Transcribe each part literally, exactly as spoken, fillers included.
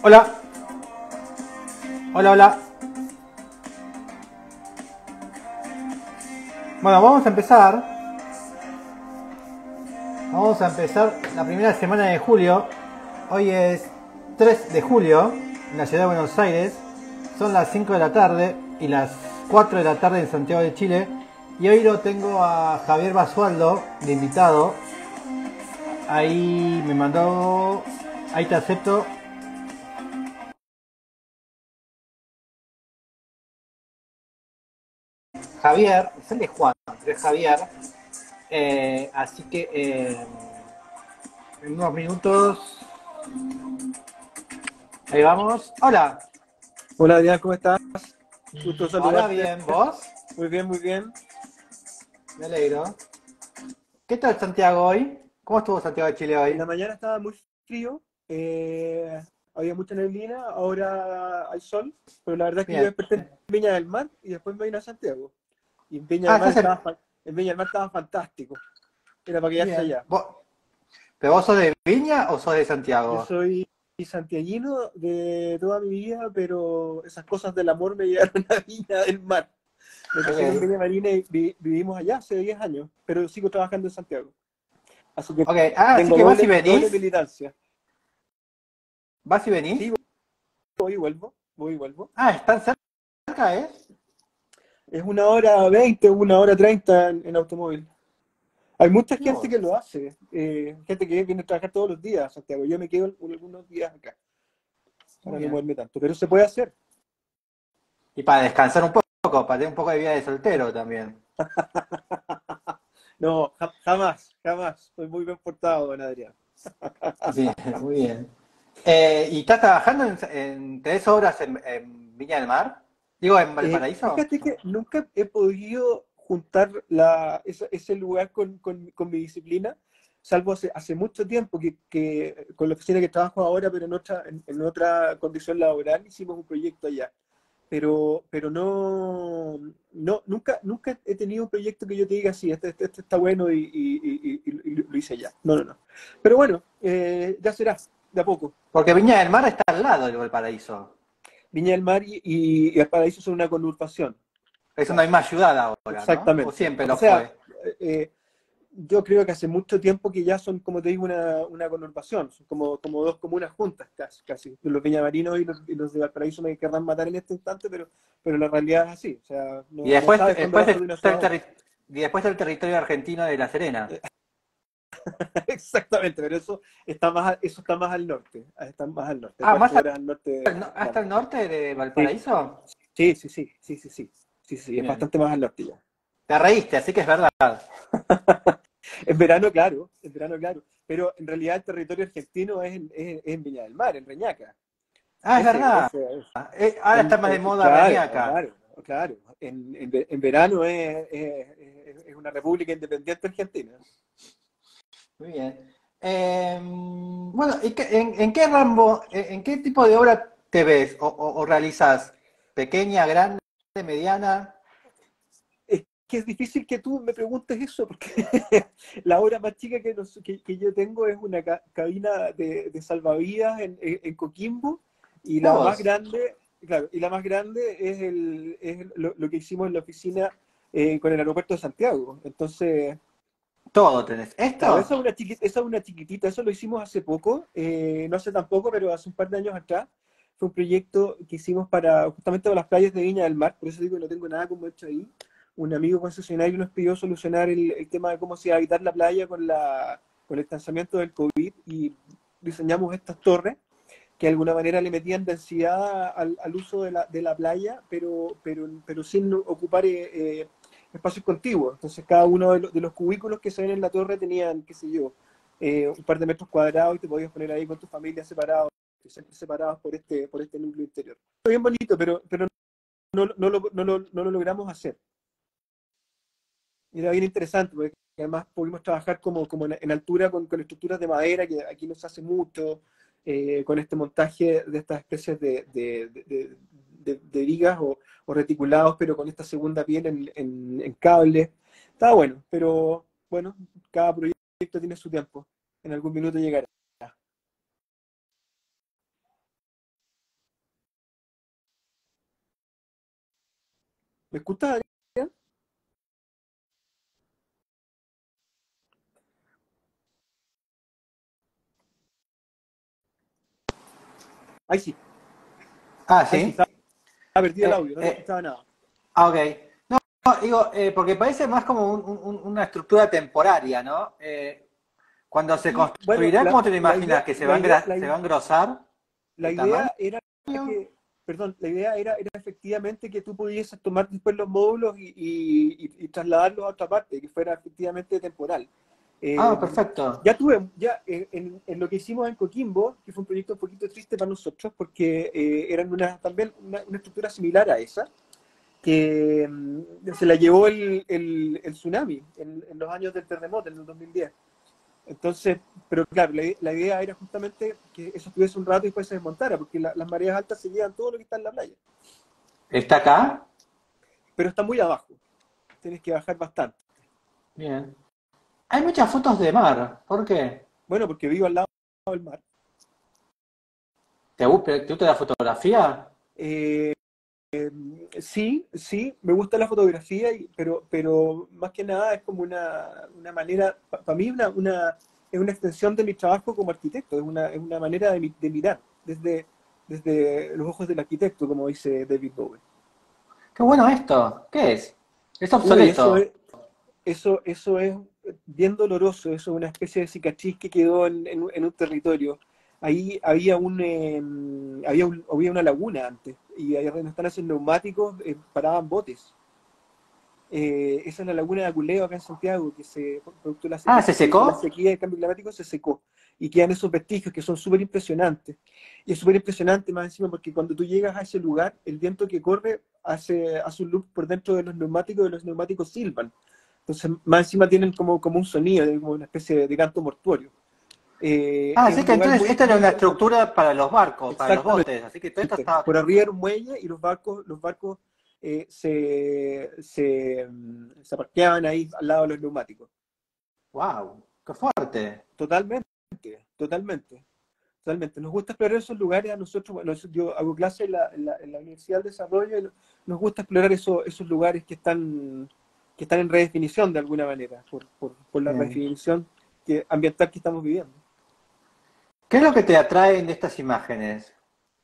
Hola, hola, hola. Bueno, vamos a empezar. Vamos a empezar la primera semana de julio. Hoy es tres de julio en la ciudad de Buenos Aires. Son las cinco de la tarde y las cuatro de la tarde en Santiago de Chile. Y hoy lo tengo a Javier Basualdo de invitado. Ahí me mandó. Ahí te acepto. Javier, es de Juan, pero es Javier. Eh, así que eh, en unos minutos. Ahí vamos. Hola. Hola Adrián, ¿cómo estás? Gusto Hola, saludarte. bien. ¿Vos? Muy bien, muy bien. Me alegro. ¿Qué tal Santiago hoy? ¿Cómo estuvo Santiago de Chile En hoy? la mañana estaba muy frío, eh, había mucha neblina, ahora hay sol, pero la verdad es que yo Bien. desperté en Viña del Mar y después me vine a Santiago. Y en Viña Ah, del Mar estás en... estaba, fa- en Viña del Mar estaba fantástico. Era para quedarse Bien. allá. ¿Vos... ¿Pero vos sos de Viña o sos de Yo Santiago? soy santiaguino de toda mi vida, pero esas cosas del amor me llevaron a Viña del Mar. Me casé con Ok. Viña Marina y vi- vivimos allá hace diez años, pero sigo trabajando en Santiago. Así que Ok. Ah, así tengo que vas y doble, doble venís. militancia. ¿Vas y venís? Sí, voy y vuelvo, voy y vuelvo. Ah, están cerca, ¿eh? Es una hora veinte, una hora treinta en, en automóvil. Hay mucha Mirá gente que vos. lo hace, eh, gente que viene a trabajar todos los días a Santiago. Yo me quedo algunos días acá para Muy no bien. moverme tanto, pero se puede hacer. Y para descansar un poco, para tener un poco de vida de soltero también. No, ja- jamás, jamás. Soy muy bien portado, don Adrián. Bien, muy bien. Eh, ¿y estás trabajando en, en tres obras en, en Viña del Mar? Digo, ¿en Eh, Valparaíso? fíjate que nunca he podido juntar la, esa- ese lugar con, con- con mi disciplina, salvo hace, hace mucho tiempo que, que con la oficina que trabajo ahora, pero en otra, en, en otra condición laboral, hicimos un proyecto allá. Pero, pero no, no, nunca, nunca he tenido un proyecto que yo te diga, sí, este, este, este está bueno y, y- y- y- y lo hice ya. No, no, no. Pero bueno, eh, ya será, de a poco. Porque Viña del Mar está al lado del Valparaíso. Viña del Mar y, y, y el Paraíso son una conurbación. Eso no hay Claro. más ciudad ahora, ¿no? ¿O Exactamente. siempre O lo sea, fue? eh, yo creo que hace mucho tiempo que ya son, como te digo, una, una conurbación. Son como, como dos comunas juntas, casi. casi. Los viñamarinos y los, y los de Valparaíso me querrán matar en este instante, pero, pero la realidad es así. O sea, Y no, no después, sabes cuándo después pasas de una está ciudad el a otra. terri- y después está el territorio argentino de La Serena. Exactamente, pero eso está más, a- eso está más al norte. Está más al norte, Ah, cuatro más al- horas al norte. no- Claro. hasta el norte de Sí, Valparaíso. sí, sí, sí, sí, sí, sí, sí, sí, es Bien. bastante más al norte ya. Te reíste, así que es verdad. En verano, claro, en verano, claro. Pero en realidad el territorio argentino es en, es, es en Viña del Mar, en Reñaca. Ah, es Ese, verdad. ese es. Eh, ahora está En- más de eh, moda claro, Reñaca. claro, claro. En, en, ve- en verano es, es, es- es una república independiente argentina. Muy bien. Eh, bueno, ¿y qué- en, en qué rambo, en, en qué tipo de obra te ves o, o- o realizas? ¿Pequeña, grande, mediana? Es que es difícil que tú me preguntes eso, porque la obra más chica que, nos- que, que yo tengo es una ca- cabina de, de salvavidas en, en- en Coquimbo, y Mira la más vos, grande, claro, y la más grande es, el, es lo, lo que hicimos en la oficina eh, con el aeropuerto de Santiago. Entonces, todo tenés. claro, esa ¿Esto? es una chiquitita, esa es una chiquitita, eso lo hicimos hace poco, eh, no hace tan poco, pero hace un par de años atrás. Fue un proyecto que hicimos para justamente para las playas de Viña del Mar, por eso digo que no tengo nada como hecho ahí. Un amigo concesionario nos pidió solucionar el, el tema de cómo se iba a habitar la playa con, la, con el distanciamiento del COVID, y diseñamos estas torres que de alguna manera le metían densidad al, al uso de la, de la playa, pero, pero, pero sin ocupar eh, eh, espacios contiguos. Entonces cada uno de los, de los cubículos que se ven en la torre tenían, qué sé yo, eh, un par de metros cuadrados, y te podías poner ahí con tu familia separados, siempre separados por este, por este núcleo interior. Fue bien bonito, pero, pero no, no, lo, no, lo, no lo logramos hacer. Y era bien interesante, porque además pudimos trabajar como, como en, en altura con, con estructuras de madera, que aquí no se hace mucho, eh, con este montaje de estas especies de, de, de, de, de vigas o, o, reticulados, pero con esta segunda piel en, en, en cable. Estaba bueno, pero bueno, cada proyecto tiene su tiempo. En algún minuto llegará. ¿Me escuchas, Adrián? Ahí sí, Ah, ahí sí, sí. estaba perdido el Eh, audio, no te eh, escuchaba nada. ah, ok. No, no, digo, eh, porque parece más como un- un- una estructura temporaria, ¿no? Eh, cuando se Y bueno, construirá, la, ¿cómo te lo la imaginas? idea, ¿Que se va la a, idea, engra- la, se va a engrosar la el tamaño? idea era que, perdón, la idea era, era efectivamente que tú pudieses tomar después los módulos y, y- y- y trasladarlos a otra parte, que fuera efectivamente temporal. Ah, Eh, perfecto. ya tuve, ya en, en- en lo que hicimos en Coquimbo, que fue un proyecto un poquito triste para nosotros, porque eh, eran una, también una, una estructura similar a esa, que mm, se la llevó el, el- el tsunami en, en los años del terremoto, en el dos mil diez. Entonces, pero claro, la, la idea era justamente que eso estuviese un rato y después se desmontara, porque la- las mareas altas se llevan todo lo que está en la playa. ¿Está acá? Pero está muy abajo, tienes que bajar bastante. Bien. Hay muchas fotos de mar. ¿Por qué? Bueno, porque vivo al lado del mar. ¿Te gusta, te gusta la fotografía? Eh, sí, sí, me gusta la fotografía, y- pero, pero más que nada es como una, una manera, para mí una, una, es una extensión de mi trabajo como arquitecto, es una, es una manera de, mi- de mirar desde, desde los ojos del arquitecto, como dice David Bowie. Qué bueno esto. ¿Qué es? Es Uy, eso obsoleto. es, eso, eso es bien doloroso, eso es una especie de cicatriz que quedó en, en un en un territorio. Ahí había, un, eh, había, un- había una laguna antes, y ahí donde están esos neumáticos eh, paraban botes. Eh, esa es la laguna de Aculeo acá en Santiago, que se, producto de la, Ah, de, ¿se de- de la secó? sequía y el cambio climático se secó. Y quedan esos vestigios que son súper impresionantes. Y es súper impresionante más encima porque cuando tú llegas a ese lugar, el viento que corre hace, hace un loop por dentro de los neumáticos y los neumáticos silban. Entonces, más encima tienen como, como un sonido, como una especie de, de canto mortuorio. Eh, Ah, es así un que lugar entonces muy, esta era muy una interesante. estructura para los barcos, para los Exactamente. botes. Así que todo esto está... Por arriba era un muelle y los barcos, los barcos eh, se, se, mm, se parqueaban ahí al lado de los neumáticos. ¡Wow! ¡Qué fuerte! Totalmente, totalmente, totalmente. Nos gusta explorar esos lugares a nosotros. Bueno, yo hago clase en la, en la, en la Universidad del Desarrollo y nos gusta explorar eso, esos lugares que están, que están en redefinición de alguna manera, por, por, por la Bien. redefinición que, ambiental que estamos viviendo. ¿Qué es lo que te atraen de estas imágenes?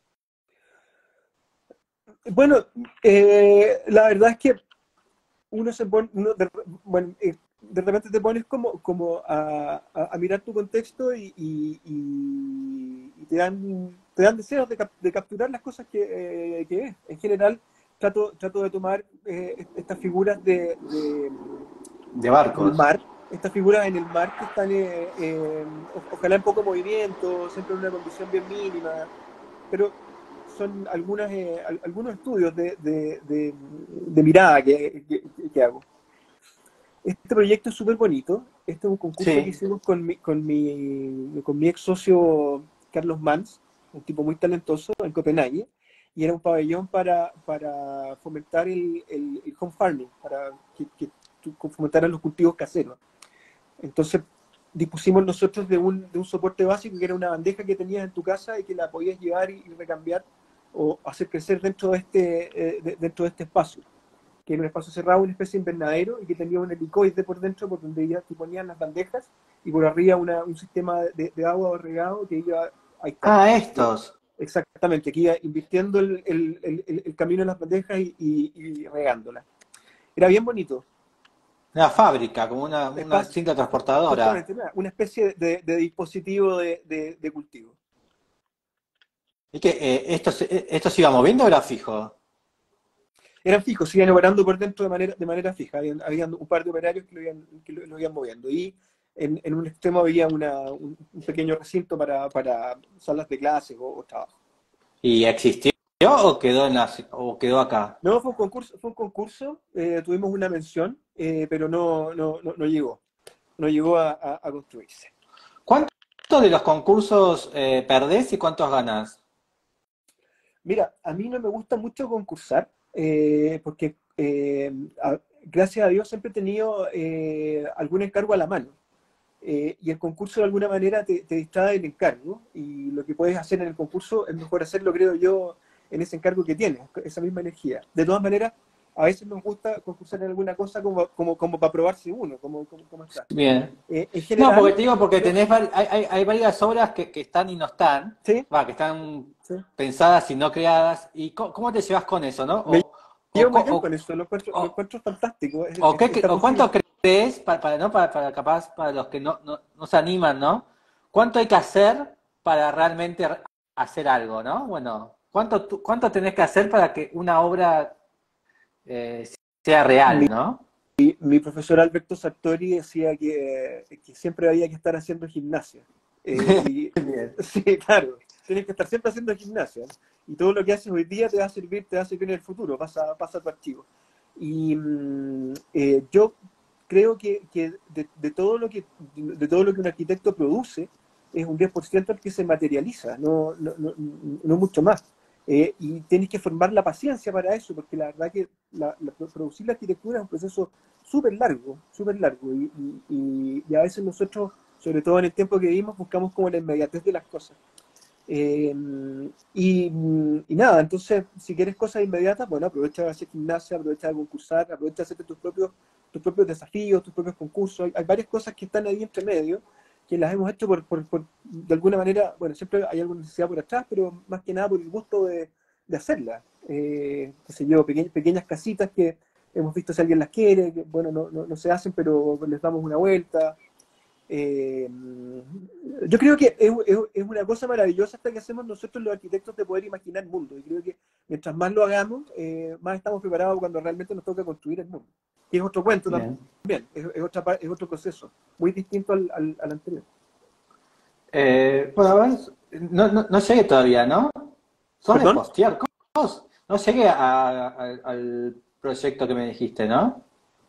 Bueno, eh, la verdad es que uno se pone, uno de, bueno, eh, de repente te pones como, como a, a, a mirar tu contexto y, y, y, y te, dan, te dan deseos de, cap, de capturar las cosas que, eh, que ves. En general, trato, trato de tomar eh, estas figuras de, de, De del barcos. mar, estas figuras en el mar que están, eh, eh, ojalá en poco movimiento, siempre en una condición bien mínima, pero son algunas, eh, algunos estudios de, de, de, de mirada que, que, que, hago. Este proyecto es súper bonito. Este es un concurso que Sí. hicimos con mi, con mi, con mi ex socio Carlos Mans, un tipo muy talentoso en Copenhague, y era un pabellón para, para fomentar el, el, el home farming, para que, que fomentaran los cultivos caseros. Entonces dispusimos nosotros de un, de un soporte básico que era una bandeja que tenías en tu casa y que la podías llevar y, y recambiar o hacer crecer dentro de este, eh, de, dentro de este espacio, que era un espacio cerrado, una especie de invernadero y que tenía un helicoide por dentro por donde ya te ponían las bandejas y por arriba una, un sistema de, de agua o regado que iba, ahí está, Ah, estos. exactamente, que iba invirtiendo el, el, el, el camino en las bandejas y, y, y regándolas. Era bien bonito. Una fábrica, como una, una Espacio, cinta transportadora. justamente, una especie de, de dispositivo de, de, de, cultivo. ¿Y que eh, esto, se- esto se iba moviendo o era fijo? Eran fijos, se iban operando por dentro de manera, de manera fija. Habían, habían un par de operarios que lo iban, que lo, lo iban moviendo. Y en, en, un extremo había una, un, un, pequeño recinto para, para salas de clases o, o trabajo. ¿Y existió o quedó, en la, o quedó acá? No, fue un concurso, fue un concurso eh, tuvimos una mención, eh, pero no, no, no, no llegó. No llegó a, a, a construirse. ¿Cuántos de los concursos eh, perdés y cuántos ganás? Mira, a mí no me gusta mucho concursar, eh, porque eh, a, gracias a Dios siempre he tenido eh, algún encargo a la mano. Eh, y el concurso de alguna manera te, te distrae del encargo, y lo que puedes hacer en el concurso es mejor hacerlo, creo yo, en ese encargo que tienes, esa misma energía. De todas maneras, a veces nos gusta concursar en alguna cosa como, como, como para probarse uno, como, como, como está. Bien. Eh, en No, porque general, te digo, porque yo, tenés vari- hay, hay, hay varias obras que, que están y no están, sí, va, que están sí, pensadas y no creadas. ¿Y cómo, cómo te llevas con eso, no? me O, o, llevo co- muy bien con o, eso, lo encuentro, lo o, encuentro fantástico, es- o es- qué, esta o cuánto posibilidad. crees, para, para, ¿no? Para, para capaz, para los que no, no, no se animan, ¿no? ¿Cuánto hay que hacer para realmente r- hacer algo, ¿no? Bueno, ¿cuánto, tú- cuánto tenés que hacer para que una obra eh, sea real, ¿no? Mi profesor Alberto Sartori decía que, que siempre había que estar haciendo gimnasia. Eh, y Bien. sí, claro, tienes que estar siempre haciendo gimnasia. Y todo lo que haces hoy día te va a servir, te va a servir en el futuro, pasa, pasa a tu archivo. Y mm, eh, yo creo que, que de, de todo lo que, de todo lo que un arquitecto produce, es un diez por ciento el que se materializa, no, no, no, no mucho más. Eh, y tienes que formar la paciencia para eso, porque la verdad que la, la, producir la arquitectura es un proceso súper largo, súper largo. Y, y, y, a veces nosotros, sobre todo en el tiempo que vivimos, buscamos como la inmediatez de las cosas. Eh, y, y, nada, entonces, si quieres cosas inmediatas, bueno, aprovecha de hacer gimnasia, aprovecha de concursar, aprovecha de hacerte tus propios, tus propios desafíos, tus propios concursos. Hay, hay varias cosas que están ahí entre medio, que las hemos hecho por, por, por, de alguna manera, bueno, siempre hay alguna necesidad por atrás, pero más que nada por el gusto de, de hacerlas. Eh, qué sé yo, peque, pequeñas casitas que hemos visto si alguien las quiere, que, bueno, no, no, no se hacen, pero les damos una vuelta. Eh, yo creo que es, es, es, una cosa maravillosa esta que hacemos nosotros los arquitectos de poder imaginar el mundo. Y creo que mientras más lo hagamos, eh, más estamos preparados cuando realmente nos toca construir el mundo. Y es otro cuento Bien. también, es, es, otra, es otro proceso, muy distinto al, al, al anterior. Eh, bueno, a ver, no, no, no llegué todavía, ¿no? Sos de ¿Perdón? postear cosas. No llegué a- a- al proyecto que me dijiste, ¿no?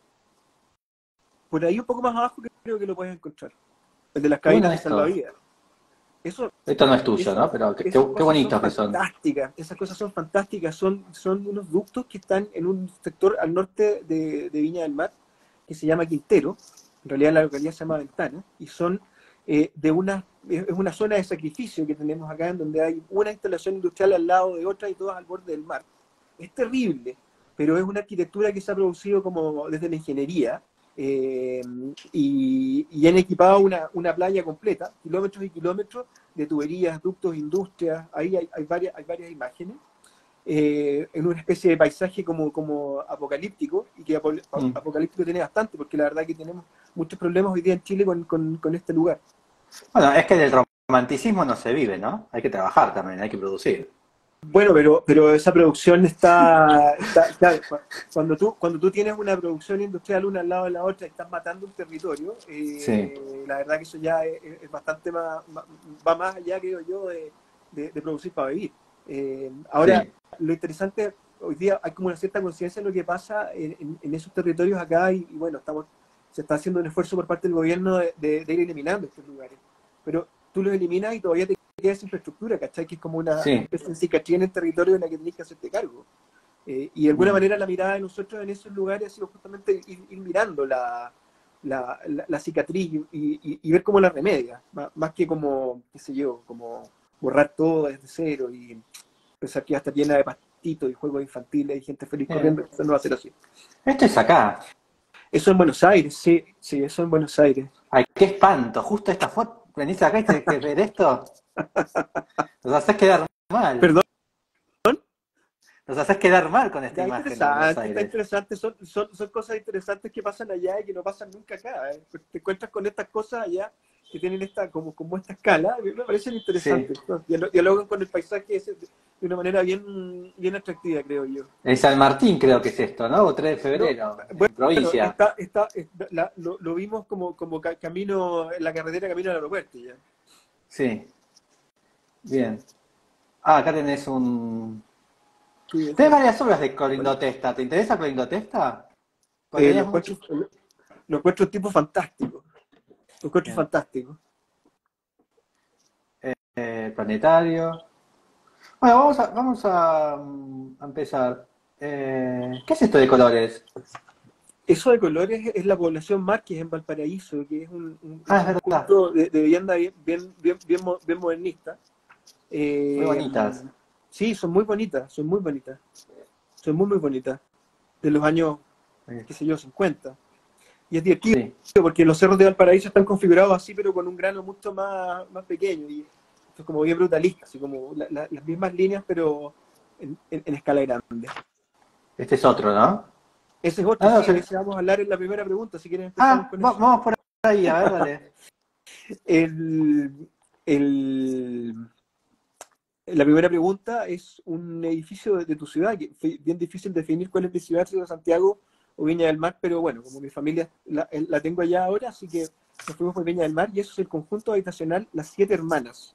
Por ahí un poco más abajo creo que lo puedes encontrar. El de las Qué bueno cabinas de esto. salvavidas. Eso, Esto no es tuyo, eso, ¿no? Pero qué, qué, esas qué cosas son bonitos que son. fantásticas, esas cosas son fantásticas, son, son unos ductos que están en un sector al norte de, de Viña del Mar, que se llama Quintero, en realidad la localidad se llama Ventana, y son eh, de una, es una zona de sacrificio que tenemos acá, en donde hay una instalación industrial al lado de otra y todas al borde del mar. Es terrible, pero es una arquitectura que se ha producido como desde la ingeniería, eh, y, y han equipado una, una playa completa, kilómetros y kilómetros de tuberías, ductos, industrias, ahí hay, hay, varias, hay varias imágenes, eh, en una especie de paisaje como, como apocalíptico, y que ap Mm. apocalíptico tiene bastante, porque la verdad que tenemos muchos problemas hoy día en Chile con, con, con este lugar. Bueno, es que del romanticismo no se vive, ¿no? Hay que trabajar también, hay que producir. Bueno, pero, pero esa producción está, está claro, cuando tú, cuando tú tienes una producción industrial una al lado de la otra y estás matando un territorio, Sí. eh, la verdad que eso ya es, es bastante más, más, va más allá, creo yo, de, de, de producir para vivir. Eh, ahora, Sí. lo interesante, hoy día hay como una cierta conciencia de lo que pasa en, en, en esos territorios acá, y, y bueno, estamos, se está haciendo un esfuerzo por parte del gobierno de, de, de ir eliminando estos lugares. Pero tú los eliminas y todavía te queda esa infraestructura, ¿cachai? Que es como una Sí. especie de cicatriz en el territorio en la que tenés que hacerte cargo. Eh, y de alguna Mm. manera la mirada de nosotros en esos lugares ha sido justamente ir, ir mirando la, la, la, la cicatriz y, y, y, ver cómo la remedia, más, más que como, qué sé yo, como borrar todo desde cero y pensar que ya está llena de pastitos y juegos infantiles y gente feliz Bien. corriendo. Eso no va a ser así. Esto es acá. Eso en Buenos Aires, sí, sí, eso en Buenos Aires. Ay, qué espanto. Justo esta foto. Venís acá y tenés que ver esto. Nos haces quedar mal. Perdón. Nos haces quedar mal con esta Está imagen de Buenos interesante, está Aires. interesante. Son, son, son cosas interesantes que pasan allá y que no pasan nunca acá. ¿eh? Te encuentras con estas cosas allá que tienen esta, como, como esta escala, me parecen interesantes. Sí. ¿no? Dialogan con el paisaje de una manera bien, bien atractiva, creo yo. En San Martín creo que es esto, ¿no? O tres de febrero, No, en bueno, provincia. está, está, está, la, lo, lo vimos como, como camino, en la carretera camino al aeropuerto ya. Sí. Bien. Ah, acá tenés un... Sí, Tenés varias obras de Corindo Testa. ¿Te interesa Corindo Testa? Porque eh, tenías lo, mucho... encuentro, lo encuentro un tipo fantástico. Lo encuentro Bien. fantástico. Eh, planetario. Bueno, vamos a, vamos a, a empezar. Eh, ¿qué es esto de colores? Eso de colores es la población Márquez en Valparaíso, que es un, un, Ah, es un verdad. conjunto de, de vivienda bien, bien, bien, bien, bien modernista. Eh, Muy bonitas. Sí, son muy bonitas, son muy bonitas. Son muy, muy bonitas. de los años, qué sé yo, cincuenta. Y es divertido, Sí. porque los cerros de Valparaíso están configurados así, pero con un grano mucho más, más pequeño. Y esto es como bien brutalista, así como la- la- las mismas líneas, pero en, en- en escala grande. Este es otro, ¿no? Ese es otro, Ah, no, sí, se- de ese vamos a hablar en la primera pregunta, si quieren empezamos ah, con va- eso. vamos por ahí, a ver, dale. El, el, la primera pregunta es un edificio de, de tu ciudad, que fue bien difícil definir cuál es mi ciudad, si es Santiago o Viña del Mar, pero bueno, como mi familia la, la tengo allá ahora, así que nos fuimos por Viña del Mar, y eso es el conjunto habitacional Las Siete Hermanas.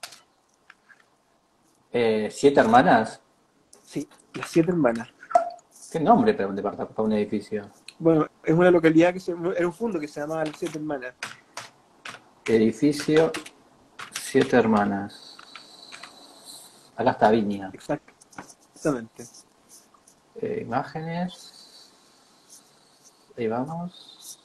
Eh, ¿siete hermanas? Sí, Las Siete Hermanas. ¿Qué nombre para un departamento, para un edificio? Bueno, es una localidad que se, era un fondo que se llamaba Las Siete Hermanas. Edificio Siete Hermanas. Acá está Viña. Exactamente. Eh, imágenes. Ahí vamos.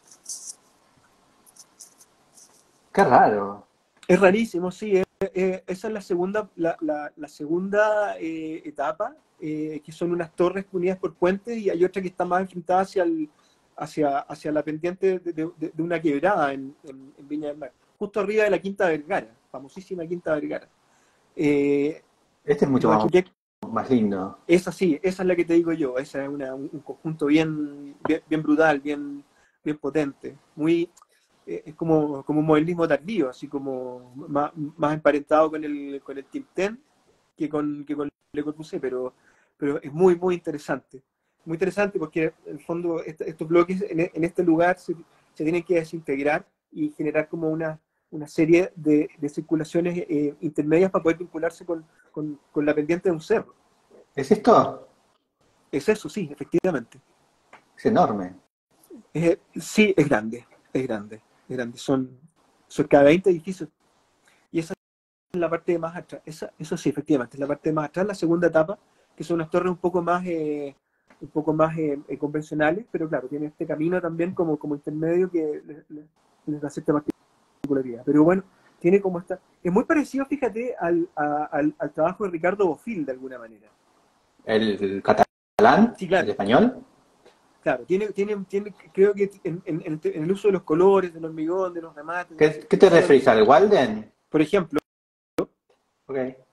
Qué raro. Es rarísimo, sí. eh, eh, esa es la segunda, la, la, la segunda eh, etapa, eh, que son unas torres unidas por puentes, y hay otra que está más enfrentada hacia, el, hacia, hacia la pendiente de, de, de una quebrada en, en, en Viña del Mar, justo arriba de la Quinta Vergara, famosísima Quinta Vergara. Eh, Este es mucho los más, arquitectos, más lindo. esa sí, esa es la que te digo yo, esa es una, un, un conjunto bien, bien, bien brutal, bien, bien potente, muy... Es como, como un modelismo tardío, así como más, más emparentado con el, con el Tintin que con, que con Le Corbusier, pero, pero es muy, muy interesante. Muy interesante porque, en el fondo, est estos bloques en, en este lugar se, se tienen que desintegrar y generar como una, una serie de, de circulaciones eh, intermedias para poder vincularse con, con, con la pendiente de un cerro. ¿Es esto? Es eso, sí, efectivamente. Es enorme. Eh, sí, es grande, es grande. Grande. Son, son cada veinte edificios, y esa es la parte de más atrás, esa, eso sí, efectivamente, es la parte de más atrás, la segunda etapa, que son unas torres un poco más eh, un poco más eh, eh, convencionales, pero claro, tiene este camino también como, como intermedio que les, les, les da cierta particularidad. Pero bueno, tiene como esta, es muy parecido, fíjate, al, a, al, al trabajo de Ricardo Bofill, de alguna manera. ¿El, el catalán? Sí, claro. ¿El español? Claro, tiene, tiene, tiene creo que en, en, en el uso de los colores, del hormigón, de los remates. ¿Qué, de ¿qué te referís? ¿Al Walden? Por ejemplo. Ok.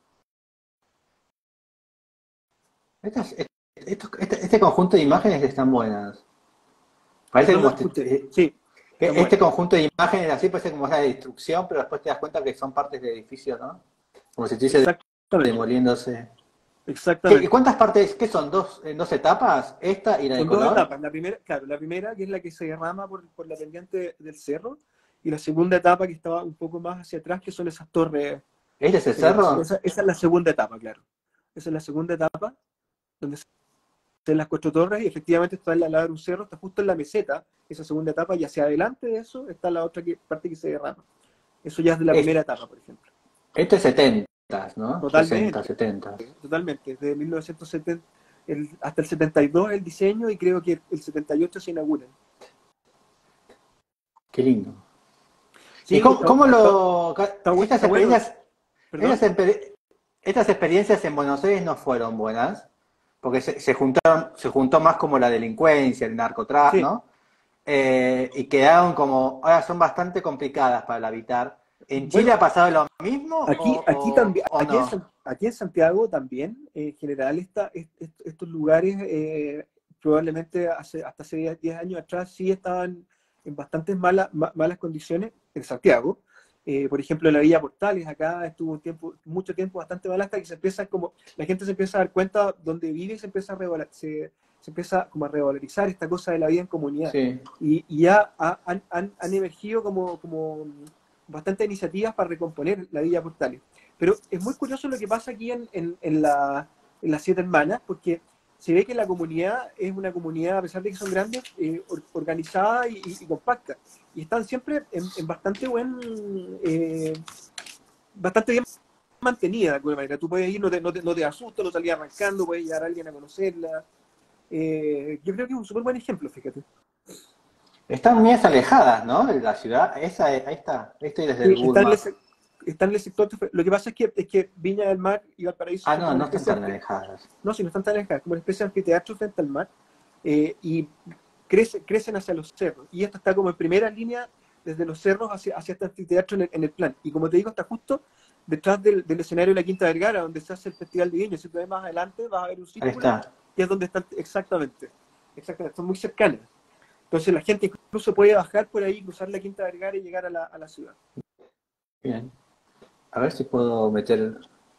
Estas, estos, este, este conjunto de imágenes están buenas. Parece No como lo escuché. este, Sí, este bueno. conjunto de imágenes así parece como una destrucción, pero después te das cuenta que son partes de edificios, ¿no? Como si estuviese Exactamente. demoliéndose. Exactamente. ¿Qué, ¿Cuántas partes? ¿Qué son? ¿Dos, en dos etapas? ¿Esta y la de Son color? dos etapas. La primera, claro, la primera que es la que se derrama por, por la pendiente del cerro, y la segunda etapa que estaba un poco más hacia atrás, que son esas torres. ¿Este es el Eh, cerro? esa, esa es la segunda etapa, claro. Esa es la segunda etapa, donde se hacen las cuatro torres, y efectivamente está en la lado de un cerro, está justo en la meseta, esa segunda etapa, y hacia adelante de eso está la otra que, parte que se derrama. Eso ya es de la Es- primera etapa, por ejemplo. Este es setenta, ¿no? Totalmente. sesenta, setenta. Totalmente, desde mil novecientos setenta el, hasta el setenta y dos el diseño, y creo que el setenta y ocho se inaugura. Qué lindo. Sí, ¿Y cómo, está, cómo está, lo... está, estas está bueno. experiencias... Perdón. Estas, exper- estas experiencias en Buenos Aires no fueron buenas, porque se, se juntaron, se juntó más como la delincuencia, el narcotráfico, Sí. ¿no? Eh, y quedaron como, ahora son bastante complicadas para el habitar. ¿En Chile Bueno, ha pasado lo mismo Aquí, o, aquí, o- también, o aquí, en, no? San- aquí en Santiago también, eh, en general, esta, est- est- estos lugares eh, probablemente hace, hasta hace diez, diez años atrás sí estaban en bastantes malas, ma- malas condiciones en Santiago. Eh, por ejemplo, la Villa Portales acá estuvo un tiempo, mucho tiempo bastante mal, hasta que se empieza como, la gente se empieza a dar cuenta dónde vive, y se empieza a revalorizar, se, se empieza como a revalorizar esta cosa de la vida en comunidad. Sí. Y, y ya ha- han, han, han emergido como, como bastantes iniciativas para recomponer la Villa Portales. Pero es muy curioso lo que pasa aquí en, en, en, la, en las Siete Hermanas, porque se ve que la comunidad es una comunidad, a pesar de que son grandes, eh, or, organizada y, y, y compacta. Y están siempre en, en bastante buen... Eh, bastante bien mantenida, de alguna manera. Tú puedes ir, no te, no te, no te asustas, no salir arrancando, puedes llevar a alguien a conocerla. Eh, yo creo que es un súper buen ejemplo, fíjate. Están muy alejadas, ¿no? De la ciudad. Esa, ahí está. Estoy desde el Sí, Google está, en Maps. el, está en el sector. Lo que pasa es que, es que Viña del Mar y Valparaíso Ah, son no, como no una están especie tan de, alejadas. no, si no están tan alejadas, como una especie de anfiteatro frente al mar. eh, y crece, crecen hacia los cerros. Y esto está como en primera línea desde los cerros hacia, hacia este anfiteatro en el, en el plan. Y como te digo, está justo detrás del, del escenario de la Quinta Vergara, donde se hace el Festival de Viña. Si tú ves más adelante, vas a ver un Ahí círculo, está. que es donde están exactamente. Exactamente, son muy cercanas. Entonces la gente incluso puede bajar por ahí, cruzar la Quinta Vergara y llegar a la, a la ciudad. Bien. A ver si puedo meter...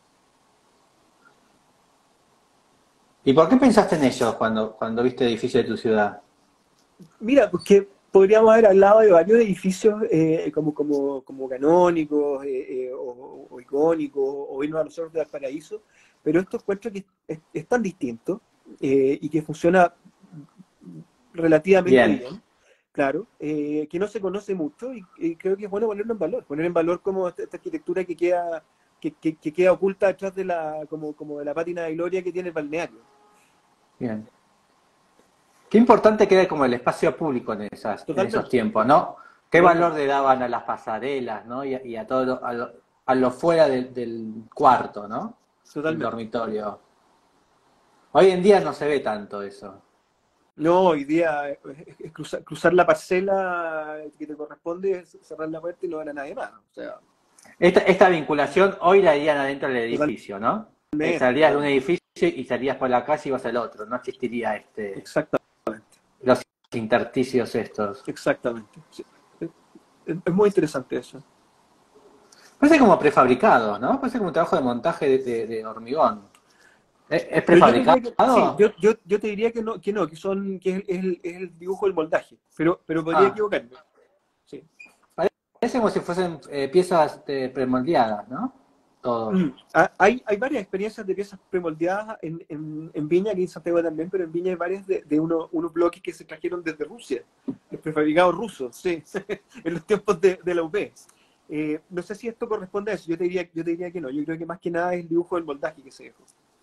¿Y por qué pensaste en ellos cuando, cuando viste el edificio de tu ciudad? Mira, porque podríamos haber hablado de varios edificios eh, como, como, como canónicos eh, eh, o, o icónicos, o irnos a los cerros de Valparaíso, pero esto encuentro que es, es tan distinto eh, y que funciona relativamente Bien. bien, claro, eh, que no se conoce mucho y, y creo que es bueno ponerlo en valor, poner en valor como esta, esta arquitectura que queda, que, que, que queda oculta detrás de la, como, como de la pátina de gloria que tiene el balneario. Bien. Qué importante queda como el espacio público en, esas, en esos Totalmente. tiempos, ¿no? ¿Qué Totalmente. valor le daban a las pasarelas, ¿no? Y, a, y a todo lo, a lo, a lo fuera del, del cuarto, ¿no? Del Totalmente. dormitorio. Hoy en día no se ve tanto eso. No, hoy día es, es cruzar, cruzar la parcela que te corresponde, es cerrar la puerta y no ver a nadie más. O sea, Esta, esta vinculación hoy la harían adentro del edificio, ¿no? Eh, totalmente, salías de un totalmente. edificio y salías por la calle y ibas al otro. No existiría este Exactamente, los intersticios estos. exactamente. Sí. Es, es muy interesante eso. Parece como prefabricado, ¿no? Parece como un trabajo de montaje de, de, de hormigón. ¿Es, es Pero yo te prefabricado? diría que, sí, yo, yo, yo te diría que no, que no, que son, que es, es el, es el dibujo del moldaje, pero, pero podría Ah, equivocarme. Sí. parece como si fuesen eh, piezas eh, premoldeadas, ¿no? Todo. Mm. Ah, Hay, hay varias experiencias de piezas premoldeadas en, en, en Viña, aquí en Santiago también, pero en Viña hay varias de, de uno, unos bloques que se trajeron desde Rusia, los prefabricados rusos, sí, en los tiempos de, de la U P. Eh, no sé si esto corresponde a eso, yo te, diría, yo te diría que no, yo creo que más que nada es el dibujo del moldaje que se dejó.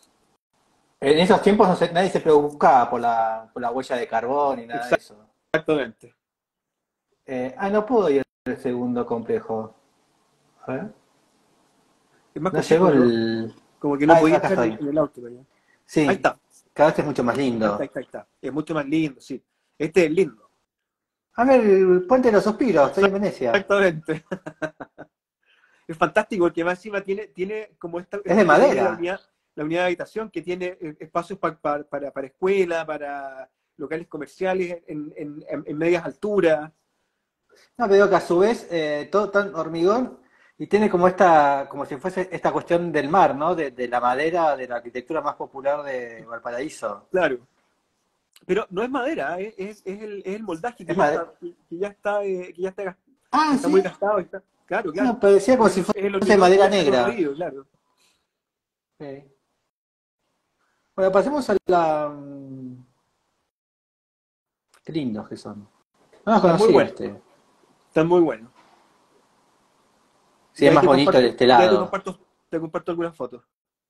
En esos tiempos no se- nadie se preocupaba por la, por la huella de carbón ni nada de eso. Exactamente. Eh, ah, no puedo ir al segundo complejo. A ver. Es más No llegó cortito, ¿no? el... Como que no Ah, podía acá estar en, estoy. en el auto. ¿No? Ahí Sí, está, cada vez es mucho más ahí está, lindo. ahí está, ahí está. Es mucho más lindo, sí. Este es lindo. A ver, el Puente de los Suspiros, estoy en Venecia. Exactamente. Es fantástico porque más encima tiene, tiene como esta, Es de esto que tiene la madera. unidad, la unidad de habitación, que tiene eh, espacios pa- pa- para, para escuela, para locales comerciales en, en, en, en medias alturas. No, pero que a su vez eh, todo tan hormigón y tiene como esta, como si fuese esta cuestión del mar, ¿no? De, de la madera, de la arquitectura más popular de Valparaíso. Claro. Pero no es madera, ¿eh? es, es, el, es el moldaje que Es ya madera. está, que ya está, eh, que ya está, Ah, está muy sí. gastado. Está, claro, claro. No, parecía como Es si el, es el fuese hormigón que madera ya está negra. corroído, claro. Sí. Bueno, pasemos a la... mm, Qué lindos que son. No los Está muy conocía bueno, este. está muy bueno. Sí, Y es ahí más te bonito de comparto, este y ahí te lado. comparto, te comparto algunas fotos.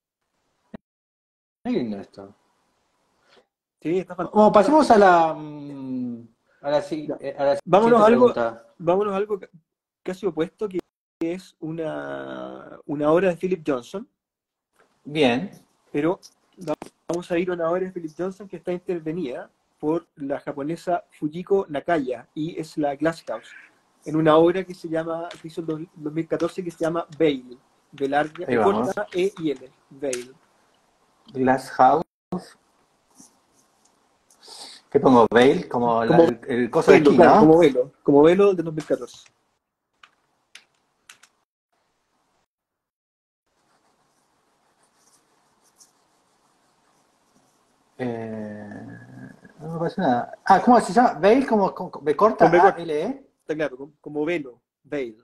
Qué lindo esto. Sí, está Bueno, pasemos a fantástico. la, mm, a la, si- Ya. eh, a la Vámonos siguiente a algo, pregunta. vámonos a algo ca- casi opuesto, que es una, una obra de Philip Johnson, Bien. pero va- vamos a ir a una obra de Philip Johnson que está intervenida por la japonesa Fujiko Nakaya y es la Glass House, en una obra que se llama, que hizo en dos- dos mil catorce, que se llama Veil, de larga, Ahí de vamos. corta E y L, Veil. Glass House. ¿Qué pongo? Veil, como la- Como el, el coso de velo, esquí, claro, ¿no? como velo, como velo de dos mil catorce. Eh, no me parece nada. Ah, ¿cómo se llama? Veil, como con, con- B corta Con B A corta, L E. está claro, como, como velo, Veil.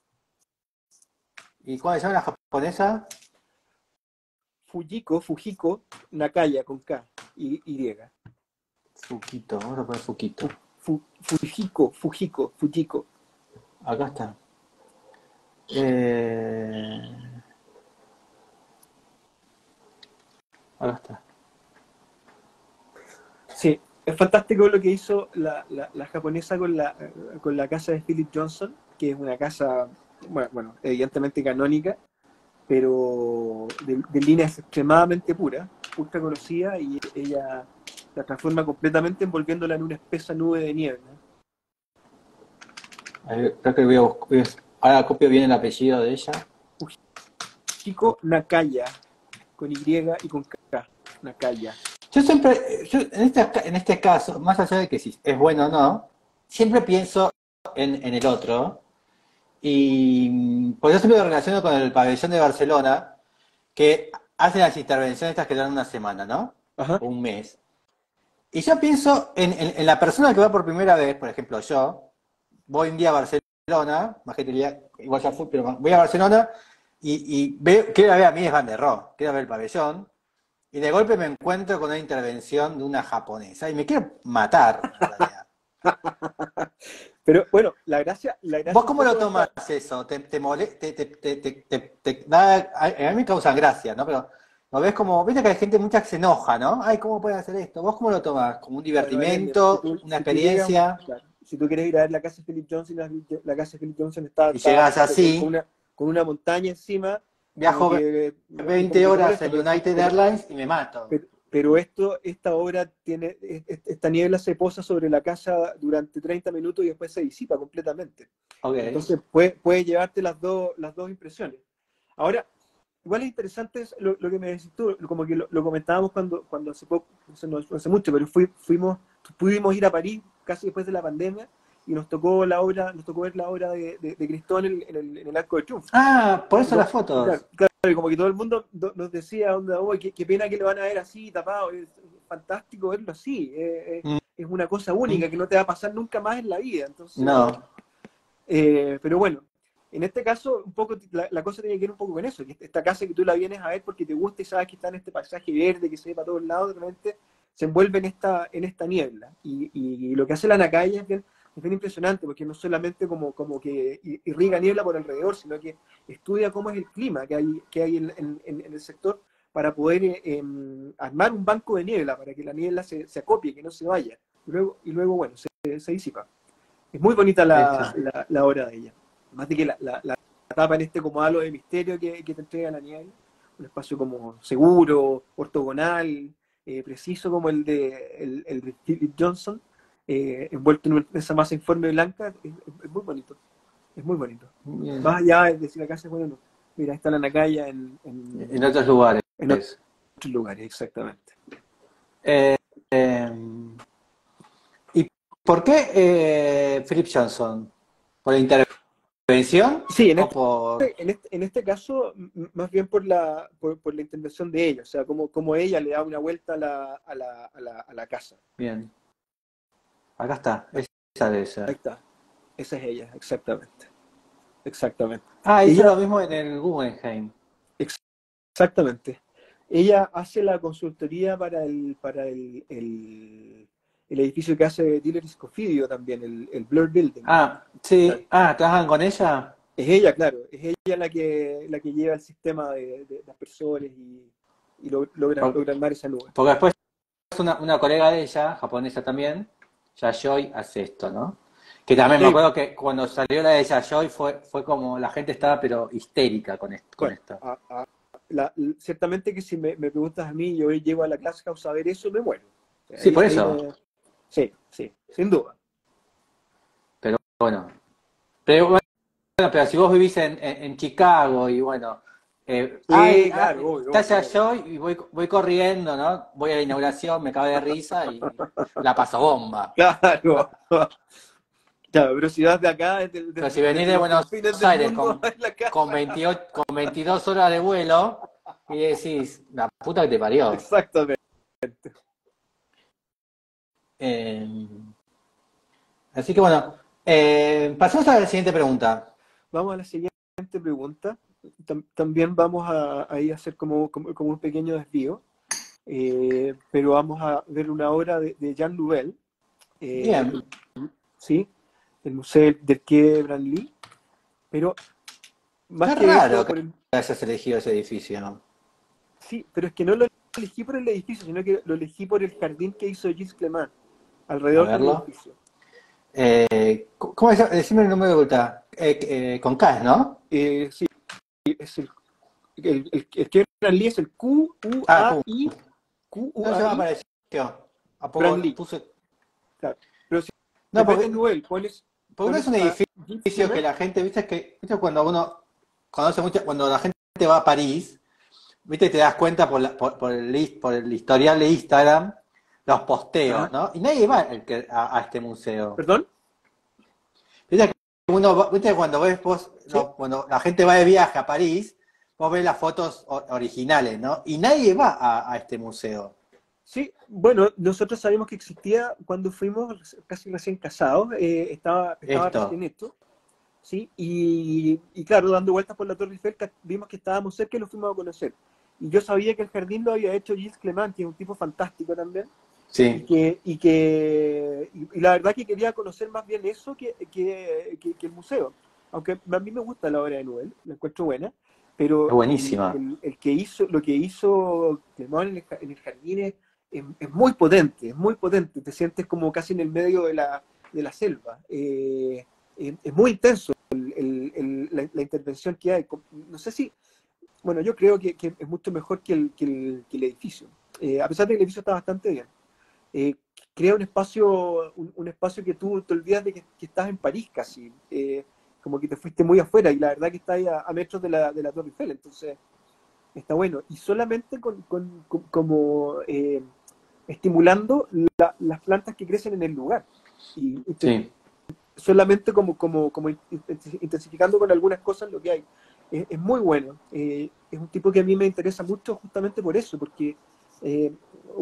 ¿Y cómo se llama la japonesa? Fujiko, Fujiko Nakaya con K y Y. Fukito, vamos a poner Fukito. Fu- Fujiko, Fujiko, Fujiko. Acá está. Eh, acá está. Sí, es fantástico lo que hizo la, la, la japonesa con la, con la casa de Philip Johnson, que es una casa, bueno, bueno evidentemente canónica, pero de, de líneas extremadamente puras, ultra conocida, y ella La transforma completamente envolviéndola en una espesa nube de nieve, ¿no? Ahí, creo que voy a buscar. Ahora copio bien el apellido de ella. Fujiko Nakaya, con Y y con K. Nakaya. Yo siempre, yo en, este, en este caso, más allá de que si es bueno o no, siempre pienso en, en el otro. Y por eso siempre lo relaciono con el pabellón de Barcelona, que hace las intervenciones estas que duran una semana, ¿no? Ajá. O un mes. Y yo pienso en, en, en la persona que va por primera vez, por ejemplo, yo, voy un día a Barcelona, más que te diría, igual ya fui, pero voy a Barcelona y, y veo, quiero ver a mí es Van der Rohe, quiero ver el pabellón, y de golpe me encuentro con una intervención de una japonesa, y me quiero matar, en realidad. Pero bueno, la gracia... La gracia ¿Vos cómo un lo poco tomás esta- eso? ¿Te, te, mole- te, te, te, te, te- te da- a, a mí me causa gracia, ¿no? Pero lo ves como, viste que hay gente mucha que se enoja, ¿no? Ay, ¿cómo puede hacer esto? ¿Vos cómo lo tomás? ¿Como un Bueno, Ariel, mira, si divertimento, tú, una si tú llegas, experiencia? claro, si tú quieres ir a ver la casa de Philip Johnson, la, la casa de Philip Johnson está, Y está llegás con, con así, una, con una montaña encima, como viajo que, como veinte que te horas molesta, en pero, United pero, Airlines y me mato. pero, pero esto, esta obra tiene, es- es- esta niebla se posa sobre la casa durante treinta minutos y después se disipa completamente. Ok. Entonces puedes puede llevarte las dos, las dos impresiones. Ahora, igual es interesante es lo, lo que me decís tú, como que lo, lo comentábamos cuando, cuando hace poco, hace, no hace mucho, pero fui, fuimos, pudimos ir a París casi después de la pandemia y nos tocó la obra, nos tocó ver la obra de, de, de Cristóbal en el, en, el, en el Arco de Triunfo. Ah, por eso No, las fotos. claro, claro, y como que todo el mundo do- nos decía, onda, "Uy, qué, qué pena que lo van a ver así, tapado, es fantástico verlo así, eh, eh, Mm, es una cosa única que no te va a pasar nunca más en la vida". Entonces, No. eh, pero bueno, en este caso, un poco la, la cosa tiene que ver un poco con eso, que esta casa que tú la vienes a ver porque te gusta y sabes que está en este paisaje verde que se ve para todos lados, realmente se envuelve en esta, en esta niebla. Y, y lo que hace la Nakaya es bien, es bien impresionante, porque no solamente como, como que irriga niebla por alrededor, sino que estudia cómo es el clima que hay, que hay en, en, en el sector para poder eh, eh, armar un banco de niebla, para que la niebla se, se acopie, que no se vaya. Y luego, y luego bueno, se, se disipa. Es muy bonita la, Eso. la, la obra de ella. Más de que la, la, la tapa en este como halo de misterio que, que te entrega la niebla. Un espacio como seguro, ortogonal, eh, preciso como el de, el, el de Philip Johnson, eh, envuelto en esa masa informe blanca. Es, es muy bonito. Es muy bonito. Bien. Más allá de decir la casa es bueno, no. Mira, ahí está la Nakaya en, en, En otros lugares. en otros lugares, exactamente. Eh, eh, ¿Y por qué eh, Philip Johnson? ¿Por la intervención Sí, en o este, por...? en este, en este caso, m- más bien por la, por, por la intervención de ella, o sea, como, como ella le da una vuelta a la, a la, a la, a la casa. Bien. Acá está. Esa debe Ahí ser. está. Esa es ella, exactamente. Exactamente. Ah, hizo Ella, lo mismo en el Guggenheim. exactamente. Ella hace la consultoría para el, para el, el, el edificio que hace Diller y Scofidio también, el, el Blur Building. Ah, Claro. sí. Ah, ¿trabajan con ella? Es ella, claro, es ella la que, la que lleva el sistema de, de, de aspersores y, y lo- logra, Por- logra armar esa nube. Porque después una, una colega de ella, japonesa también, Yayoi, hace esto, ¿no? Que también me Sí, acuerdo que cuando salió la de Yayoi fue, fue como la gente estaba pero histérica con esto. Con bueno, esto. a- a- la- ciertamente que si me, me preguntas a mí, yo hoy llego a la clase a saber eso, me muero. Sí, Ahí, por ahí eso. me- sí, sí, sin duda. Pero bueno. Pero bueno, pero si vos vivís en, en, en Chicago y bueno, eh, Sí, ay, ah, claro, obvio, está obvio, obvio. Yayoi y voy, voy corriendo, ¿no? Voy a la inauguración, me cago de risa y la paso bomba. Claro. Claro, pero si vas de acá, desde, desde- Pero si venís desde de los Buenos confines del Aires mundo, con, en la casa. con, veintiocho, con veintidós horas de vuelo y decís, la puta que te parió. Exactamente. Eh, así que bueno, eh, pasemos a la siguiente pregunta. Vamos a la siguiente pregunta. Tam- también vamos a, a ir a hacer como, como, como un pequeño desvío, eh, pero vamos a ver una obra de, de Jean Nouvel, eh, Bien, ¿sí? El Museo del Quai Branly, pero más qué que raro eso, que por el, hayas elegido ese edificio. sí, pero es que no lo elegí por el edificio, sino que lo elegí por el jardín que hizo Gilles Clement A alrededor del verlo. edificio. Eh, ¿Cómo es? Decime el número de vuelta. Eh, eh, con K, ¿no? Eh, sí, es el, el, el, el Quai Branly es el Q U Ah, A Q. I Q U ¿Cómo se A llama I para eso? ¿A poco Frank Lee. puse? Claro. Pero si No, te metes porque, en Google, pones, porque no es pones un a Yves edificio que Klein, la gente, viste que, viste cuando uno conoce mucho, cuando la gente va a París, viste, te das cuenta por, la- por, por el, his- por el historial de Instagram, los posteos, ajá, ¿no? Y nadie va el que- a, a este museo. ¿perdón? Viste que uno, va- viste cuando ves vos, Sí, no, cuando la gente va de viaje a París, vos ves las fotos o- originales, ¿no? Y nadie va a, a este museo. sí. Bueno, nosotros sabíamos que existía cuando fuimos casi recién casados, eh, estaba, estaba recién Esto, esto, ¿sí? Y, y claro, dando vueltas por la Torre Eiffel, ca- vimos que estábamos cerca y lo fuimos a conocer. Y yo sabía que el jardín lo había hecho Gilles Clement, que es un tipo fantástico también, y sí, que, y que y, y la verdad que quería conocer más bien eso que, que, que- que el museo. Aunque a mí me gusta la obra de Nubel, la encuentro buena, es pero el, buenísima. el- el que hizo, lo que hizo Clement en el, ja- en el jardín es, es- es muy potente, es muy potente. Te sientes como casi en el medio de la, de la selva. Eh, es, es muy intenso el- el- el- la, la intervención que hay. No sé si, bueno, yo creo que, que es mucho mejor que el, que el, que el edificio. Eh, a pesar de que el edificio está bastante bien. Eh, crea un espacio, un, un espacio que tú te olvidas de que, que estás en París casi, eh, como que te fuiste muy afuera y la verdad que está ahí a, a metros de la, de la Torre Eiffel, entonces está bueno. Y solamente con, con- con- como eh, estimulando la- las plantas que crecen en el lugar. Y, y Sí. solamente como, como, como intensificando con algunas cosas lo que hay. Es, es muy bueno. Eh, es un tipo que a mí me interesa mucho justamente por eso, porque eh,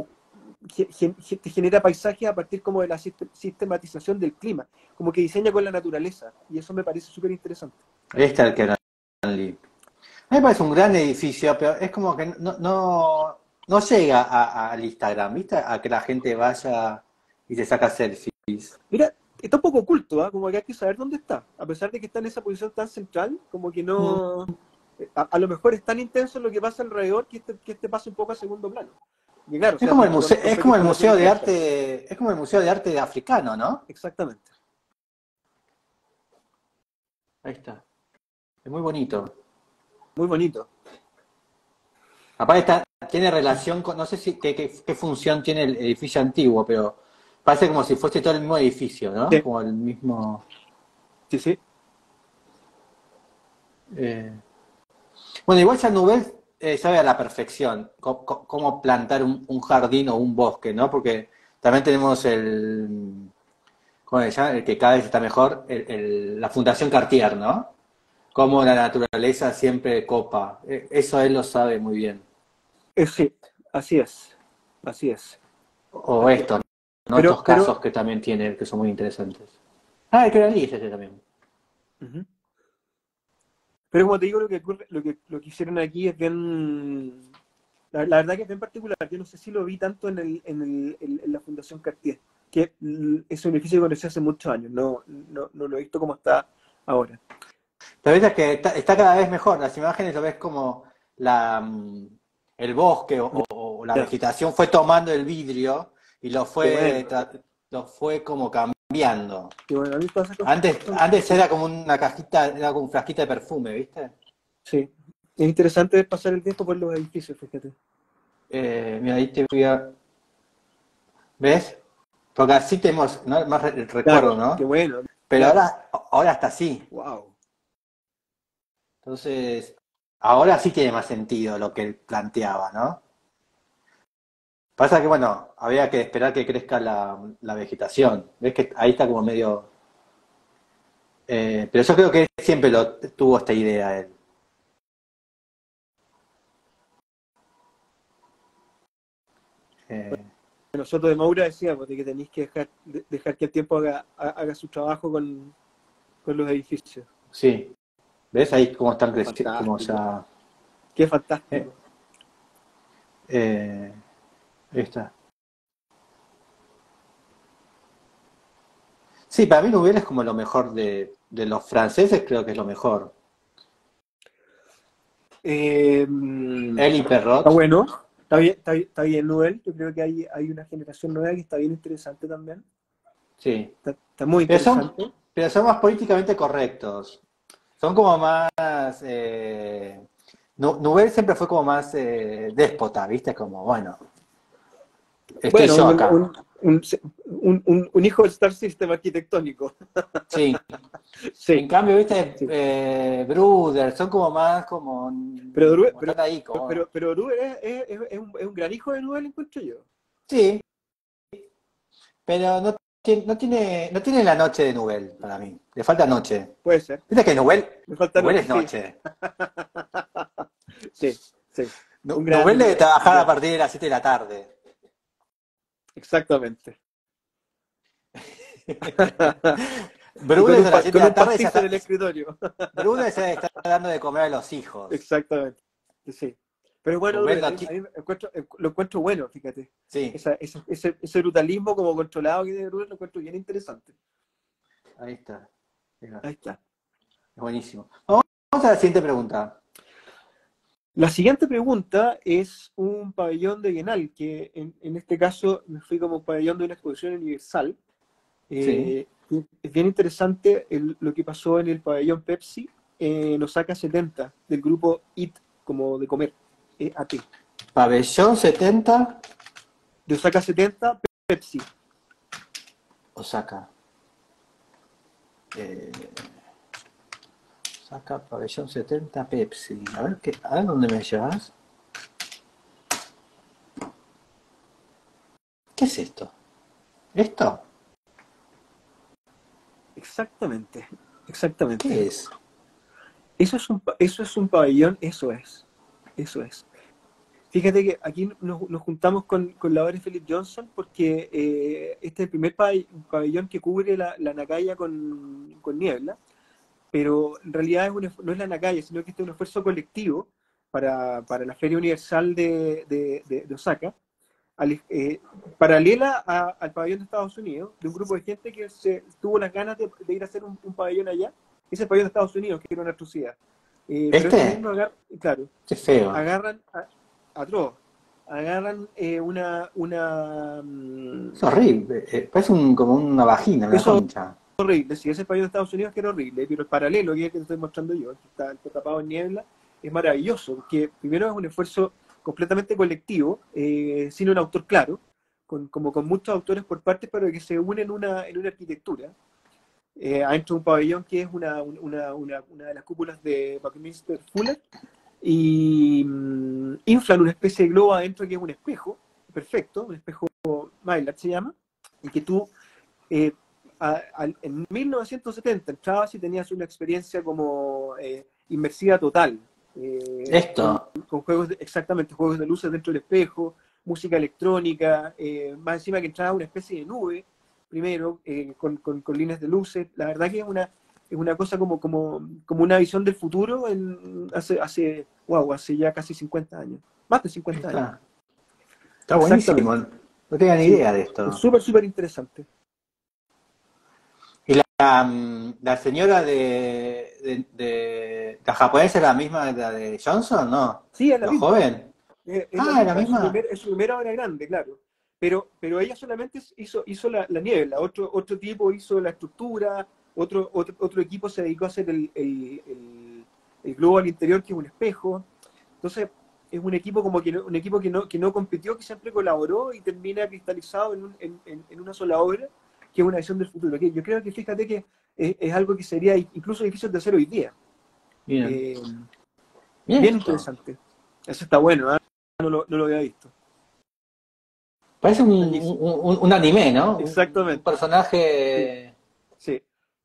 ge- ge- te genera paisajes a partir como de la sist- sistematización del clima, como que diseña con la naturaleza, y eso me parece súper interesante. Ahí está el que Lee. A mí me parece un gran edificio, pero es como que no, no, no llega a- a- al Instagram, ¿viste? A que la gente vaya y se saca selfies. Mira, está un poco oculto, ¿ah? Como que hay que saber dónde está, a pesar de que está en esa posición tan central, como que Mm. no... A, a lo mejor es tan intenso lo que pasa alrededor que este, que este pasa un poco a segundo plano. Y claro, o Es sea, como el con, con, museo, con es como el proyectos de museo de Turquía, arte, es como el museo de arte africano, ¿no? exactamente. Ahí está. Es muy bonito. Muy bonito. Aparte está- tiene relación con, no sé si qué, qué- qué función tiene el edificio antiguo, pero parece como si fuese todo el mismo edificio, ¿no? Sí, Como el mismo. sí, sí. eh. Bueno, igual Jean Nouvel eh, sabe a la perfección co- co- cómo plantar un, un jardín o un bosque, ¿no? Porque también tenemos el, ¿cómo se llama? El que cada vez está mejor, el- el- la Fundación Cartier, ¿no? Cómo la naturaleza siempre copa. Eh, Eso él lo sabe muy bien. Eh, sí, así es. Así es. O Así es. estos, ¿no? Pero, Estos casos pero, que también tiene, que son muy interesantes. Ah, el que era Lee es ese también. ujú. Pero como te digo, lo que, ocurre- lo que, lo que hicieron aquí es bien, la, la verdad que es bien particular. Yo no sé si lo vi tanto en, el, en, el, en, en la Fundación Cartier, que mm, es un edificio que conocí hace muchos años, no, no, no lo he visto como está ahora. Pero ves que está, está cada vez mejor. Las imágenes lo ves como la, mm, el bosque o, o- o la Ya, vegetación fue tomando el vidrio y lo qué fue, bueno, tra- lo fue como cambiando. qué bueno. A mí todas esas cosas Antes, son- antes era como una cajita, era como un frasquita de perfume, ¿viste? sí. Es interesante ver pasar el tiempo por los edificios, fíjate. Eh, mira, ahí te voy a... ¿Ves? Porque así tenemos, ¿no? Más re- el recuerdo, Claro, qué ¿no? bueno, Pero claro. ahora, ahora está así. Wow. Entonces, ahora sí tiene más sentido lo que él planteaba, ¿no? Pasa que, bueno, había que esperar que crezca la, la vegetación. ¿Ves que ahí está como medio... eh, pero yo creo que él siempre lo tuvo esta idea, él. Eh, Nosotros de Maura decíamos de que tenéis que dejar, de- dejar que el tiempo haga, ha- haga su trabajo con, con los edificios. sí. ¿Ves ahí cómo están creciendo? Como Fantástico. ya... Qué eh, fantástico. eh, ahí está. Sí, para mí Nubel es como lo mejor de, de los franceses, creo que es lo mejor. Eh, Él y está Perrot, bueno, está bien, está, bien- está bien Nubel. Yo creo que hay, hay una generación nueva que está bien interesante también. sí. Está, está muy Pero son, interesante. pero son más políticamente correctos. Son como más... eh, Nu- Nubel siempre fue como más eh, déspota, ¿viste? Como, bueno, estoy Bueno, yo un, acá. un- Un, un, un, un hijo del Star System arquitectónico. Sí. Sí. En cambio, viste, Sí. eh, Brother, son como más como, Pero, Dru- como pero, están ahí, como... pero, pero Druber es, es, es un, es un gran hijo de Nubel, encuentro yo. Sí, pero no, tiene- no tiene, no tiene la noche de Nubel para mí. Le falta noche. Puede ser. Viste que Nubel, Me falta Nubel noche, es sí. noche. Sí, sí. Nu- Un gran, Nubel debe un trabajar a gran- partir de las siete de la tarde. Exactamente. Y con Bruder un, a las pa- siete con de un la tarde ya pastizo en está. el escritorio. Bruder se está dando de comer a los hijos. Exactamente. Sí. Pero bueno, Nubel Druber, no a mí, ti- a mí me encuentro- lo encuentro bueno, fíjate. Sí, Esa, ese, ese, ese brutalismo como controlado que tiene Druber lo encuentro bien interesante. ahí está. Es Ahí está. buenísimo. Vamos a la siguiente pregunta. La siguiente pregunta es un pabellón de Bienal, que en, en este caso me fui como pabellón de una exposición universal. Sí. Eh, es bien interesante el- lo que pasó en el pabellón Pepsi en Osaka setenta, del grupo I T, como de comer, E A T. Pabellón setenta, De Osaka setenta, Pepsi. Osaka. Eh, Osaka, pabellón setenta, Pepsi. A ver, qué, a ver dónde me llevas. ¿Qué es esto? ¿Esto? Exactamente, exactamente. ¿Qué es? Eso es un, pa- eso es un pabellón, eso es, eso es. Fíjate que aquí nos, nos juntamos con, con la obra de Philip Johnson porque eh, este es el primer pabell- pabellón que cubre la, la Nakaya con, con niebla, pero en realidad es un esfu- no es la Nakaya, sino que este es un esfuerzo colectivo para, para la Feria Universal de, de- de- de Osaka, al- eh, paralela a- al pabellón de Estados Unidos, de un grupo de gente que se, tuvo las ganas de, de ir a hacer un, un pabellón allá. Ese pabellón de Estados Unidos, que era una atrocidad. Eh, pero este ¿Este? mismo, agar- claro, Qué feo. agarran a, atroz, agarran eh, una, una mm, Es horrible. eh, Parece un, como una vagina, una eso concha. es horrible, sí, ese pabellón de Estados Unidos que era horrible, pero el paralelo, que es el que te estoy mostrando yo, que está, está tapado en niebla, es maravilloso, porque primero es un esfuerzo completamente colectivo, eh, sin un autor claro, con, como con muchos autores por partes, pero que se unen en una, en una arquitectura, eh, adentro de un pabellón que es una, una, una, una de las cúpulas de Buckminster Fuller, y mm, inflan una especie de globo adentro que es un espejo, perfecto, un espejo Maillard se llama, y que tú eh, a- a- en mil novecientos setenta entrabas y tenías una experiencia como eh, inmersiva total, eh, Esto. con, con juegos, de, exactamente, juegos de luces dentro del espejo, música electrónica, eh, más encima que entraba una especie de nube, primero, eh, con, con, con líneas de luces. La verdad que es una, es una cosa como, como, como una visión del futuro en, hace, hace, wow, hace ya casi cincuenta años, más de cincuenta años. Está, está buenísimo. Exactamente. No tenía ni Sí, idea de es esto. súper, súper interesante. ¿Y la, mm, la señora de, de, de- la japonesa es la misma de la de Johnson? ¿No? Sí, es la ¿Lo misma. joven? Es, es la Ah, ¿es la misma, es su, misma? primer, es su primera obra grande, claro. Pero, pero ella solamente hizo, hizo la, la niebla, otro, otro tipo hizo la estructura, otro, otro, otro equipo se dedicó a hacer el, el, el, el globo al interior, que es un espejo. Entonces, es un equipo como que no, un equipo que no, que no compitió, que siempre colaboró y termina cristalizado en, un, en, en, en una sola obra, que es una visión del futuro. Que yo creo que fíjate que es, es algo que sería incluso difícil de hacer hoy día. Bien. Eh, Bien bien esto. interesante. Eso está bueno, ¿eh? No lo, no lo había visto. Parece un, Buenísimo. un, un- un anime, ¿no? Un, un Exactamente. Sí, personaje... sí.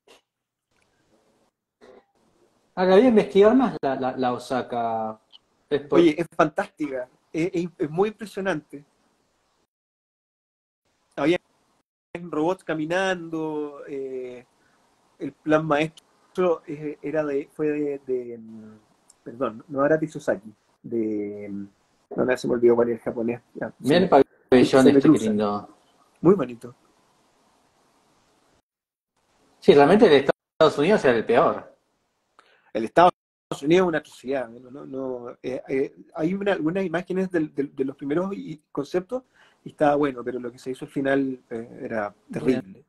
Ahora voy a investigar más la, la, la Osaka. Es por- Oye, es fantástica. Es, es- es muy impresionante. Había robots caminando. eh, el plan maestro eh, era de, fue de, de, mm, perdón, no era Tsusaki. De, mm, no, no, se me olvidó cuál es el japonés. Ya, se Mirá el me- pabellón se me este, qué cruza. lindo. Muy bonito. Sí, realmente el Estados Unidos era el peor. El Estados Unidos es una atrocidad. ¿No? No, no, eh, eh, hay una- algunas imágenes del- del- de los primeros i- conceptos y estaba bueno, pero lo que se hizo al final eh, era terrible.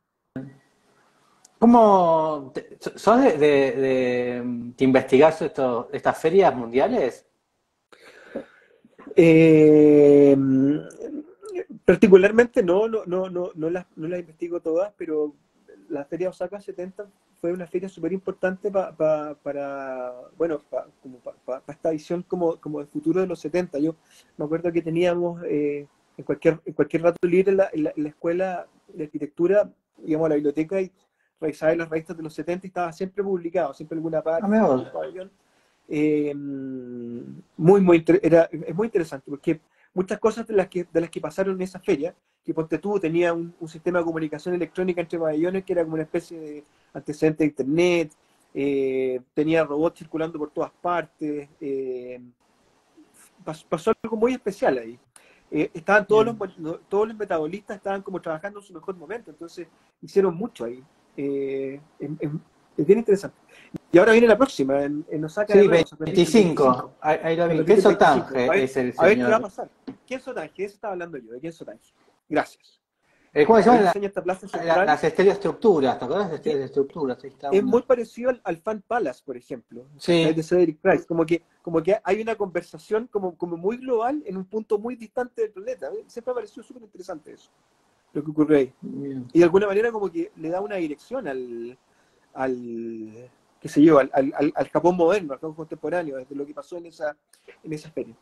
¿Cómo te- sos de, de, de, de investigar esto- estas ferias mundiales? Eh, Particularmente no, no, no, no, no las, no las investigo todas, pero la Feria Osaka setenta fue una feria súper importante pa, pa, para, bueno, pa, como para pa, pa esta visión como, como del futuro de los setenta. Yo me acuerdo que teníamos eh, en, cualquier, en cualquier rato libre en la, en, la, en la escuela de arquitectura, íbamos a la biblioteca y revisaba las revistas de los setenta y estaba siempre publicado, siempre en alguna parte, Ah, en algún pabellón. Eh, muy, muy, era, es muy interesante porque muchas cosas de las que, de las que pasaron en esa feria, que ponte tú tenía un, un sistema de comunicación electrónica entre pabellones que era como una especie de antecedente de internet, eh, tenía robots circulando por todas partes, eh, pasó, pasó algo muy especial ahí. Eh, estaban todos los, todos los metabolistas estaban como trabajando en su mejor momento, entonces hicieron mucho ahí. Eh, es, es, es bien interesante. Y ahora viene la próxima, en, en Osaka Sí, de nuevo, se repite el veinticinco. veinticinco. Ahí, ahí lo Se vi. repite Kenzo el veinticinco. A Tange ver, es el a ver qué va a señor. pasar. ¿Quién es Sotange? ¿De eso estaba hablando yo? ¿De quién es Sotange? Gracias. Eh, ¿Cómo se Él llama? diseña esta plaza La- la- central las estereoestructuras, ¿te acuerdas de que estereoestructuras? Ahí está es muy una. parecido al, al Fan Palace, por ejemplo, ¿cachai? Sí, De Cedric Price. Como que, como que hay una conversación como, como muy global en un punto muy distante del planeta. ¿eh? Siempre me ha parecido súper interesante eso, lo que ocurre ahí. bien. Y de alguna manera como que le da una dirección al, al qué sé yo, al, al, al Japón moderno, al Japón contemporáneo, desde lo que pasó en esa, en esa feria.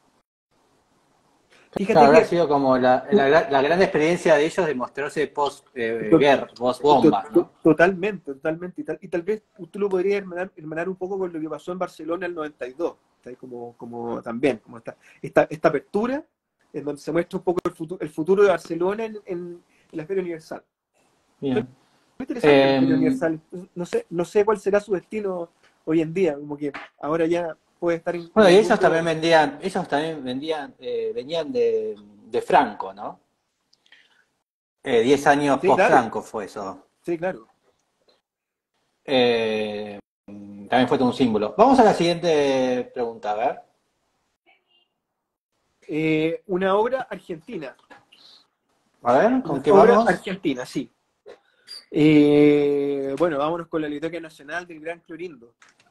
Fíjate Claro, habrá que sido como la, la, gra- la gran experiencia de ellos de mostrarse to- post-guerra, to- post-bombas, to- ¿no? totalmente, totalmente. Y tal, y tal vez tú lo podrías hermanar, hermanar un poco con lo que pasó en Barcelona en el noventa y dos, ¿sí? como, como también, como esta, esta, esta apertura, en donde se muestra un poco el futuro, el futuro de Barcelona en, en, en la Feria Universal. Muy Bien. interesante la Feria Eh, Universal. No sé, no sé cuál será su destino hoy en día, como que ahora ya puede estar en, en bueno, y el ellos también mundo. vendían, ellos también vendían, eh, venían de, de Franco, ¿no? Eh, diez años Sí, claro, post-Franco fue eso. sí, claro. Eh, también fue todo un símbolo. Vamos a la siguiente pregunta, a ver. Eh, una obra argentina. A ver, ¿con Una qué obra vamos? argentina, sí. Eh, bueno, vámonos con la Biblioteca Nacional del Gran Clorindo.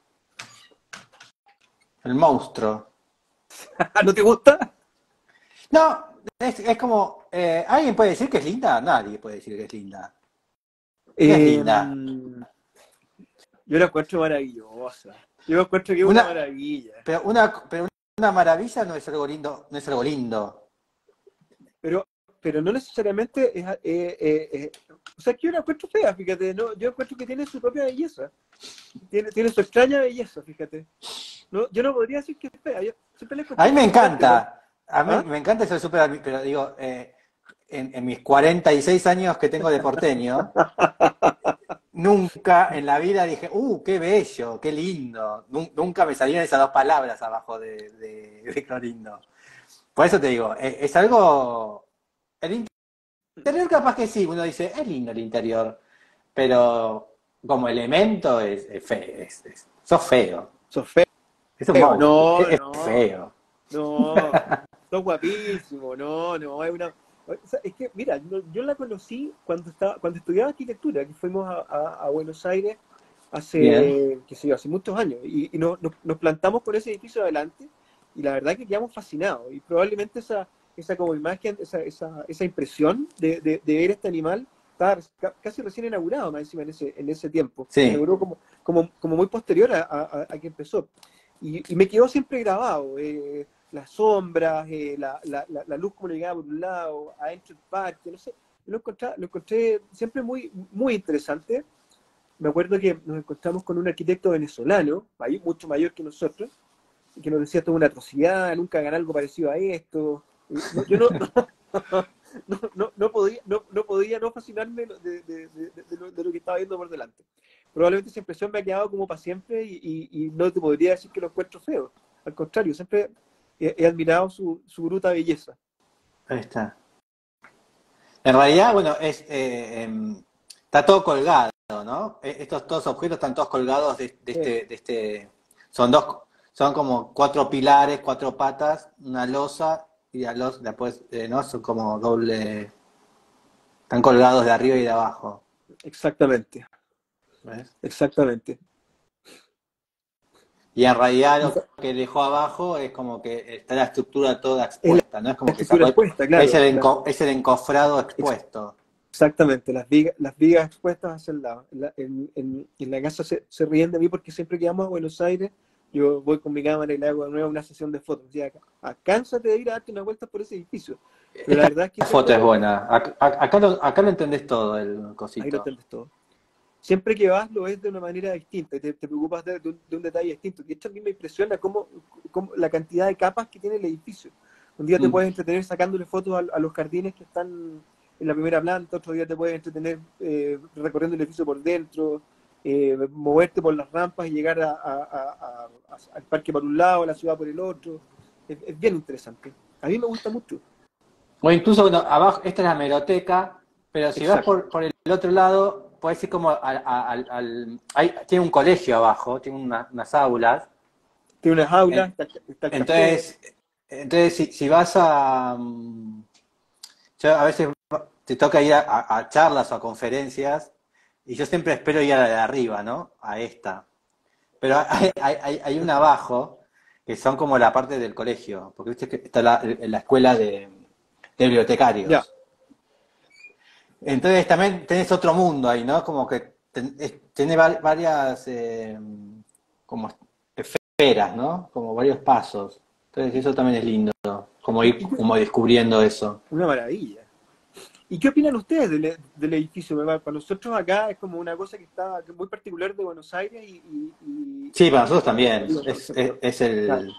El monstruo. ¿No te gusta? No, es, es como, eh, ¿alguien puede decir que es linda? Nadie puede decir que es linda. ¿Qué es Eh, linda? yo la encuentro maravillosa. Yo encuentro que es una Una, maravilla. pero una, pero una maravilla no es algo lindo, no es algo lindo. Pero, pero no necesariamente es. Eh, eh, eh, o sea, que yo la encuentro fea, fíjate. ¿no? Yo encuentro que tiene su propia belleza. Tiene, tiene su extraña belleza, fíjate. No, yo no podría decir que es fea. Yo siempre la A encontré mí me fascinante. ¿no? encanta, a mí ¿Ah? me encanta ser súper, pero digo, eh, en, en mis cuarenta y seis años que tengo de porteño, nunca en la vida dije, ¡uh, qué bello, qué lindo! Nun- Nunca me salían esas dos palabras abajo de, de, de Clorindo. Por eso te digo, es, es algo... El interior capaz que sí, uno dice, es lindo el interior, pero como elemento es, es feo, es, es- sos feo, Sos feo. es un monstruo, No, es, es no. feo. No, sos guapísimo, no, no, es una... O sea, es que, mira, no- yo la conocí cuando estaba, cuando estudiaba arquitectura, que fuimos a, a- a Buenos Aires Bien, hace, qué sé yo, hace muchos años, y, y nos, nos- nos plantamos por ese edificio adelante, y la verdad que quedamos fascinados, y probablemente esa, esa como imagen, esa, esa, esa impresión de, de- de ver este animal, estaba ca- casi recién inaugurado, más encima, en ese, en ese tiempo, se sí. inauguró como, como, como muy posterior a, a- a que empezó, y, y me quedó siempre grabado, eh, las sombras, eh, la, la, la, la luz como le llegaba por un lado, adentro del parque, no sé, lo encontré, lo encontré siempre muy, muy interesante. Me acuerdo que nos encontramos con un arquitecto venezolano, may- mucho mayor que nosotros, y que nos decía esto es una atrocidad, nunca hagan algo parecido a esto. Y no- yo no, no, no, no podía, no, no podía no fascinarme de, de, de, de- de lo, de lo que estaba viendo por delante. Probablemente esa impresión me ha quedado como para siempre y, y- y no te podría decir que lo encuentro feo. Al contrario, siempre he, he admirado su, su bruta belleza. Ahí está. En realidad, bueno, es, eh, em, está todo colgado, ¿no? E- Estos todos objetos están todos colgados de, de Sí, este, de este, son dos, son como cuatro pilares, cuatro patas, una losa y la losa, después, eh, ¿no? Son como doble, están colgados de arriba y de abajo, exactamente, ¿ves? exactamente. Y en realidad lo que dejó abajo es como que está la estructura toda Es expuesta, ¿no? Es la como que estructura sacó, expuesta, claro. es el, la- enco- es el encofrado ex- expuesto. exactamente, las vigas, las vigas expuestas hacia el lado. En la, en, en- en la casa se, se ríen de mí porque siempre que vamos a Buenos Aires, yo voy con mi cámara y le hago de nuevo una sesión de fotos. Ya, cánsate de ir a darte una vuelta por ese edificio. Pero la Esta verdad es que foto es siempre, buena. Ac- ac- Acá lo, acá lo entendés todo, el ahí lo cosito. entiendes todo. Siempre que vas lo ves de una manera distinta y te, te preocupas de, de un, de un detalle distinto. Y esto a mí me impresiona cómo, cómo la cantidad de capas que tiene el edificio. Un día te Mm. puedes entretener sacándole fotos a, a los jardines que están en la primera planta, otro día te puedes entretener eh, recorriendo el edificio por dentro, eh, moverte por las rampas y llegar a, a- a- a- al parque por un lado, a la ciudad por el otro. Es, es bien interesante. A mí me gusta mucho. O incluso, bueno, abajo, esta es la hemeroteca, pero si vas Exacto. por, por el otro lado, puedes ir como al, al- al- hay- tiene un colegio abajo, tiene una- unas aulas. Tiene unas aulas, En- está, está el café. Entonces, entonces si, si vas a... mm, Yo a veces te toca ir a, a- a charlas o a conferencias y yo siempre espero ir a la de arriba, ¿no? A esta. Pero hay, hay, hay- hay una abajo que son como la parte del colegio, porque viste que está la, la escuela de, de Ya, bibliotecarios. Entonces también tenés otro mundo ahí, ¿no? Como que ten- es- tiene va- varias eh, como esferas, ¿no? Como varios pasos. Entonces eso también es lindo, como y, ir y como descubriendo eso. una maravilla. ¿Y qué opinan ustedes del, e- del edificio? Para nosotros acá es como una cosa que está que es muy particular de Buenos Aires y, y- y- Sí, para nosotros y- también. y- Es, es, es claro. el,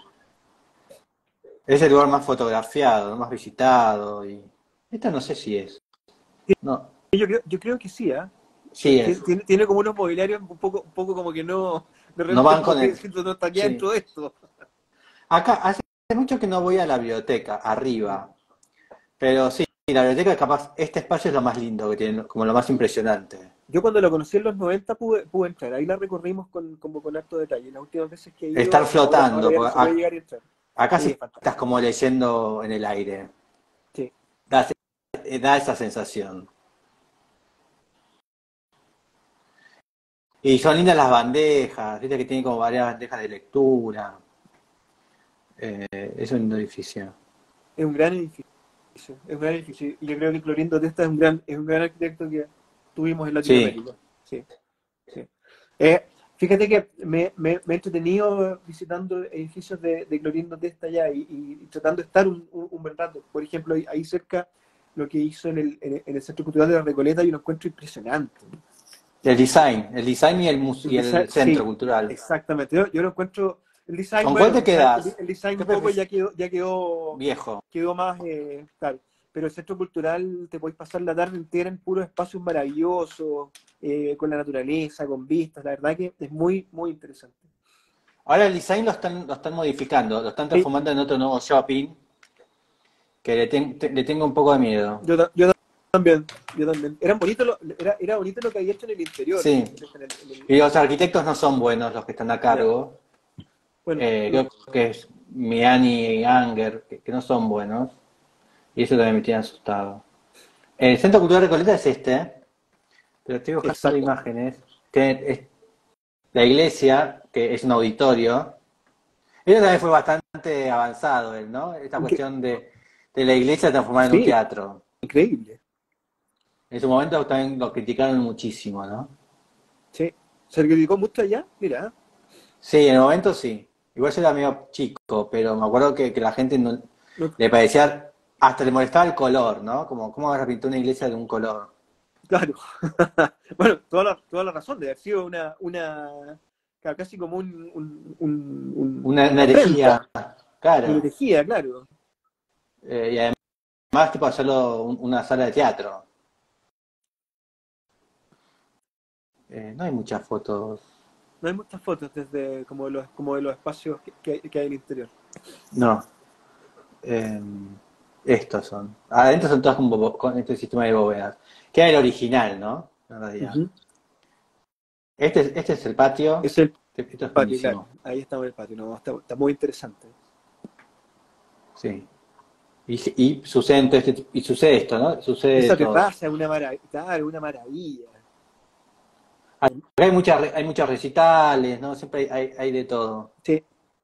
es el lugar más fotografiado, ¿no? Más visitado. Y esta no sé si es. No, Yo creo, yo creo que sí, ¿ah? sí Tiene, es. tiene- tiene como unos mobiliarios un poco, un poco como que no, de No repente van como con que el. siento no está aquí Sí. dentro de esto. Acá hace mucho que no voy a la biblioteca, arriba. Pero sí, la biblioteca capaz, este espacio es lo más lindo que tiene, como lo más impresionante. Yo cuando la conocí en los noventa pude, pude entrar, ahí la recorrimos con, como con harto detalle. Las últimas veces que he Estar ido, ahora, ahora flotando, ya no porque se puede ac- llegar y entrar. acá Sí, sí es fantástico. estás como leyendo en el aire. Sí. Da, da esa sensación. Y son lindas las bandejas, viste que tiene como varias bandejas de lectura. Eh, es un lindo edificio. Es un gran edificio, es un gran edificio. Y yo creo que Clorindo Testa es un gran, es un gran arquitecto que tuvimos en Sí, Latinoamérica. Sí, sí. Eh, fíjate que me, me- me he entretenido visitando edificios de, de Clorindo Testa allá y, y- y tratando de estar un, un- un buen rato. Por ejemplo, ahí, ahí cerca lo que hizo en el, en el- en el Centro Cultural de la Recoleta, yo lo encuentro impresionante. el design, el design y el, muse- El y design, el centro sí, cultural. exactamente. Yo, yo lo encuentro, el design, ¿Con cuál bueno, te el design, el, quedas? el design ¿Qué un poco prefieres? ya quedó, ya quedó Viejo. quedó más, eh, claro. Pero el centro cultural te podéis pasar la tarde entera en puros espacios maravillosos, eh, con la naturaleza, con vistas. La verdad que es muy, muy interesante. Ahora el design lo están, lo están modificando, lo están Sí, transformando en otro nuevo shopping que le, ten- te- le tengo un poco de miedo. yo, ta- yo también, yo también. Eran bonito lo, era, era bonito lo que había hecho en el interior. Sí, En el- en el- y los arquitectos no son buenos los que están a ya. cargo. Bueno, Eh, lo- creo que es Miani y Anger, que, que no son buenos. Y eso también me tiene asustado. El Centro Cultural Recoleta es este, ¿eh? Pero estoy buscando exacto. imágenes. Tiene- es la iglesia, que es un auditorio. Eso también fue bastante avanzado, él, ¿no? Esta Incre- cuestión de, de la iglesia transformada en un sí, teatro. increíble. En su momento también lo criticaron muchísimo, ¿no? Sí. ¿Se criticó mucho allá? Mira. Sí, en el momento sí. Igual yo era medio chico, pero me acuerdo que, que la gente no, No, le parecía, hasta le molestaba el color, ¿no? Como, ¿cómo vas a pintar una iglesia de un color? claro. Bueno, toda la, toda la razón de haber sido una, una claro, casi como un, un, un- un- Una, una una herejía, afrenta, una claro. herejía, claro. Eh, y además, tipo, hacerlo un- una sala de teatro. Eh, no hay muchas fotos. No hay muchas fotos desde como de los, como de los espacios que, que hay, que hay en el interior. No. Eh, estos son. Adentro son todas con, bobo- con este sistema de bóvedas. Que era el original, ¿no? En realidad. Ujú. Este, es- este es el patio. Es el Esto es patio, buenísimo. claro. Ahí estamos en el patio. No, está, está muy interesante. Sí. Y, y sucede, entonces, y sucede esto, ¿no? Sucede Esa todo. terraza es una maravilla, claro, una maravilla. Acá hay muchas, re- hay muchos recitales, ¿no? Siempre hay, hay, hay de todo. Sí,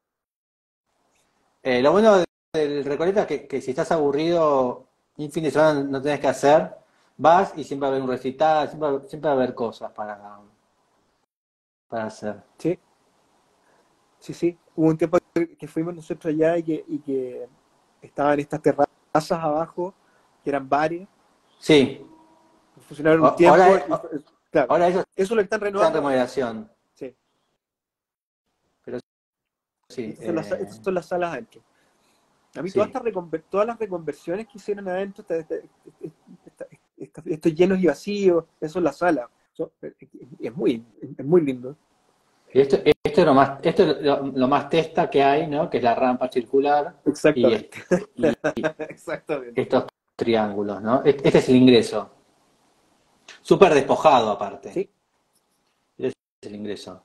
Eh, lo bueno del Recoleta es que, que si estás aburrido y un fin de semana no tenés que hacer, vas y siempre va a haber un recital, siempre, va- siempre va a haber cosas para, para hacer. sí, sí, sí. Hubo un tiempo que fuimos nosotros allá y que, y que estaban estas terrazas abajo, que eran bares, Sí, funcionaron un o- ahora, tiempo, y, o- claro, ahora eso eso lo están está en renovando ahora. remodelación, Sí, pero sí. estas son las, eh, estas son las salas adentro. A mí todas, sí. estas reconver- todas las reconversiones que hicieron adentro, esta- esta- esta- esta- estos llenos y vacíos, eso es la sala. Son- es, muy, es muy lindo. Y esto, esto es lo más, esto es lo, lo más testa que hay, ¿no? Que es la rampa circular y, es- Exactamente. y Exactamente. estos triángulos, ¿no? Este este es el ingreso. Súper despojado aparte. Sí, Este es el ingreso.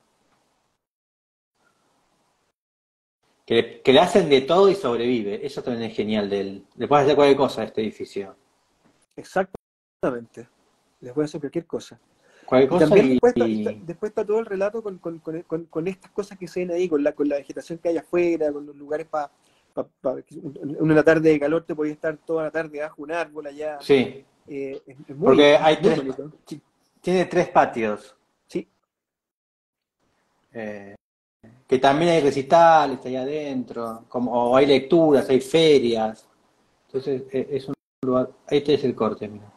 Que, que le hacen de todo y sobrevive. Eso también es genial de él. Le puedes hacer cualquier cosa a este edificio. exactamente. Les voy a hacer cualquier cosa. Cualquier Y cosa también y, después está, está- y- después está todo el relato con, con- con- con- con estas cosas que se ven ahí, con la, con la vegetación que hay afuera, con los lugares para... Pa, pa- pa- en una tarde de calor te podías estar toda la tarde bajo un árbol allá. sí, Eh, es, es muy, porque es hay muy tres, bonito. tiene tres patios. Sí, eh, que también hay recitales ahí adentro, como, o hay lecturas, hay ferias. Entonces eh, es un lugar. Este es el corte, mira.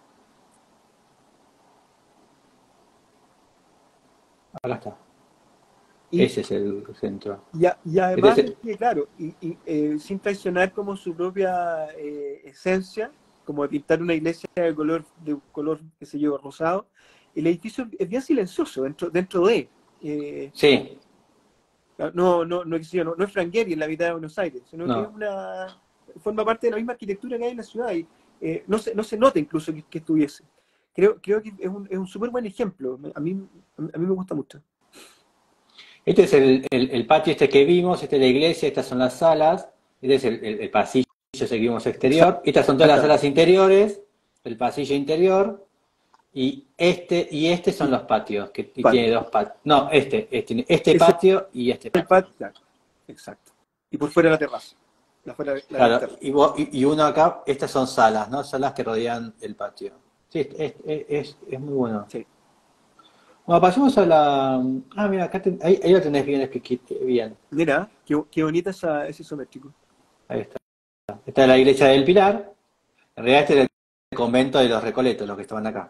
Acá está. y, Ese es el centro. y, a- y Este además, es el- que, claro, y, y, eh, sin traicionar como su propia eh, esencia, como de pintar una iglesia de color, de un color, qué sé yo, rosado, el edificio es bien silencioso dentro, dentro de... eh, sí, no, no, no, qué sé yo, no, no es Frangueri en la mitad de Buenos Aires, sino que es no. una... forma parte de la misma arquitectura que hay en la ciudad y eh, no, se, no se nota incluso que, que estuviese. Creo, creo que es un, es un súper buen ejemplo. A mí, a mí me gusta mucho. Este es el, el- el patio este que vimos, esta es la iglesia, estas son las salas, este es el, el- el pasillo ese que vimos exterior, estas son todas las Exactamente. salas interiores, el pasillo interior, y este y este son los patios, que y Patio. tiene dos patios. No, este, este, este Ese patio y este es el patio. patio. Claro, exacto. Y por fuera la terraza. La, fuera, la Claro, ventana. y, vos- y- y uno acá, estas son salas, ¿no? Salas que rodean el patio. Sí, es, es, es- es muy bueno. Sí. Bueno, pasemos a la... Ah, mira, acá ten- ahí, ahí lo tenés bien, escrito, bien. Mira, qué, qué bonita esa, ese isométrico. Ahí está. Esta es la iglesia del Pilar. En realidad este es el convento de los Recoletos, los que estaban acá.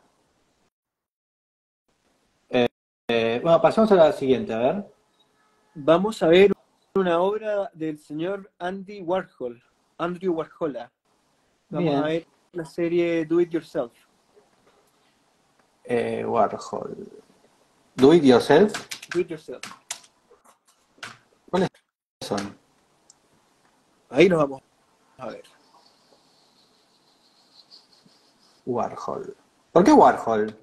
Eh, bueno, pasamos a la siguiente, a ver. Vamos a ver una obra del señor Andy Warhol, Andrew Warhola. Vamos Bien. a ver la serie Do It Yourself. Eh, Warhol. Do it yourself. Do It Yourself. ¿Cuáles son? Ahí nos vamos a ver. Warhol. ¿Por qué Warhol?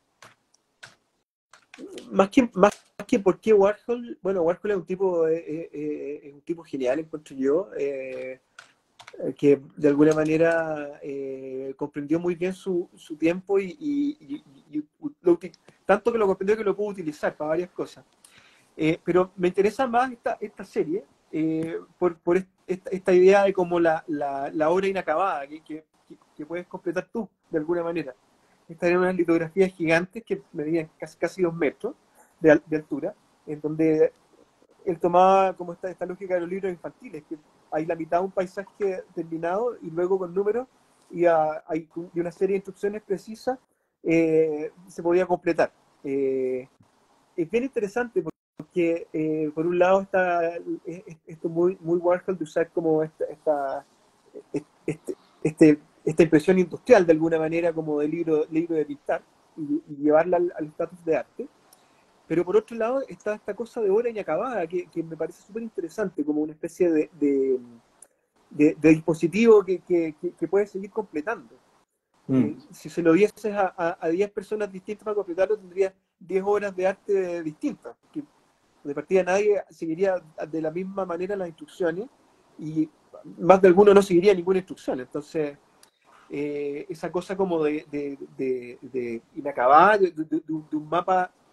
Más que, más que por qué Warhol, bueno, Warhol es un tipo, eh, eh, eh, es un tipo genial, encuentro yo, eh, que de alguna manera eh, comprendió muy bien su, su tiempo y, y- y- y lo uti- tanto que lo comprendió que lo pudo utilizar para varias cosas. Eh, pero me interesa más esta, esta serie eh, por, por est- esta, esta idea de como la, la, la obra inacabada que, que, que puedes completar tú de alguna manera. Estas eran unas litografías gigantes que medían casi, casi dos metros de, al- de altura, en donde él tomaba como esta, esta lógica de los libros infantiles, que hay la mitad de un paisaje terminado y luego con números y, a, hay, y una serie de instrucciones precisas eh, se podía completar. Eh, es bien interesante porque eh, por un lado está eh, esto muy, muy Warhol de usar como esta, esta, este, este, esta impresión industrial de alguna manera como de libro, libro de pintar y, y llevarla al, al estatus de arte. Pero por otro lado está esta cosa de obra inacabada que, que me parece súper interesante, como una especie de, de, de, de dispositivo que, que, que puedes seguir completando. Mm. Eh, si se lo dieses a, a diez personas distintas para completarlo, tendrías diez horas de arte distintas. Que de partida nadie seguiría de la misma manera las instrucciones y más de alguno no seguiría ninguna instrucción. Entonces, eh, esa cosa como de, de, de, de inacabada, de, de, de, de un mapa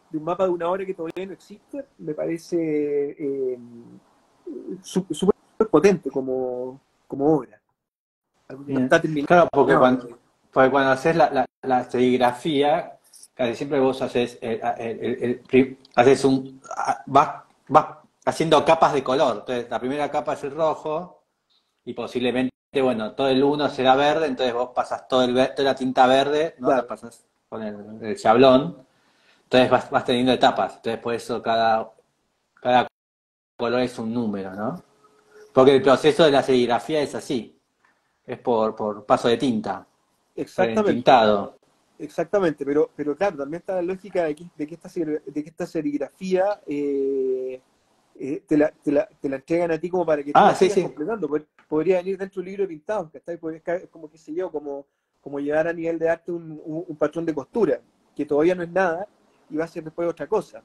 de un mapa de una obra que todavía no existe, me parece eh, súper potente como, como obra. Algo que no Bien. está terminado. Claro, porque No, cuando, porque cuando haces la, la, la serigrafía, casi siempre vos haces, el, el, el- el pri- haces un, a- vas, vas haciendo capas de color. Entonces, la primera capa es el rojo y posiblemente, bueno, todo el uno será verde, entonces vos pasas todo el, ver- toda la tinta verde, ¿no? La claro, pasas con el, el chablón. Entonces vas, vas teniendo etapas. Entonces, por eso cada, cada color es un número, ¿no? Porque el proceso de la serigrafía es así, es por, por paso de tinta, por exactamente. entintado. Exactamente, pero, pero claro, también está la lógica de que, de que, esta, ser- de que esta serigrafía eh, eh, te, la, te, la, te la entregan a ti como para que tú Ah, la sí, sigas sí. completando. Pod- Podría venir dentro de un libro de pintados, que está como, qué sé yo, como, como llevar a nivel de arte un, un, un patrón de costura, que todavía no es nada y va a ser después otra cosa.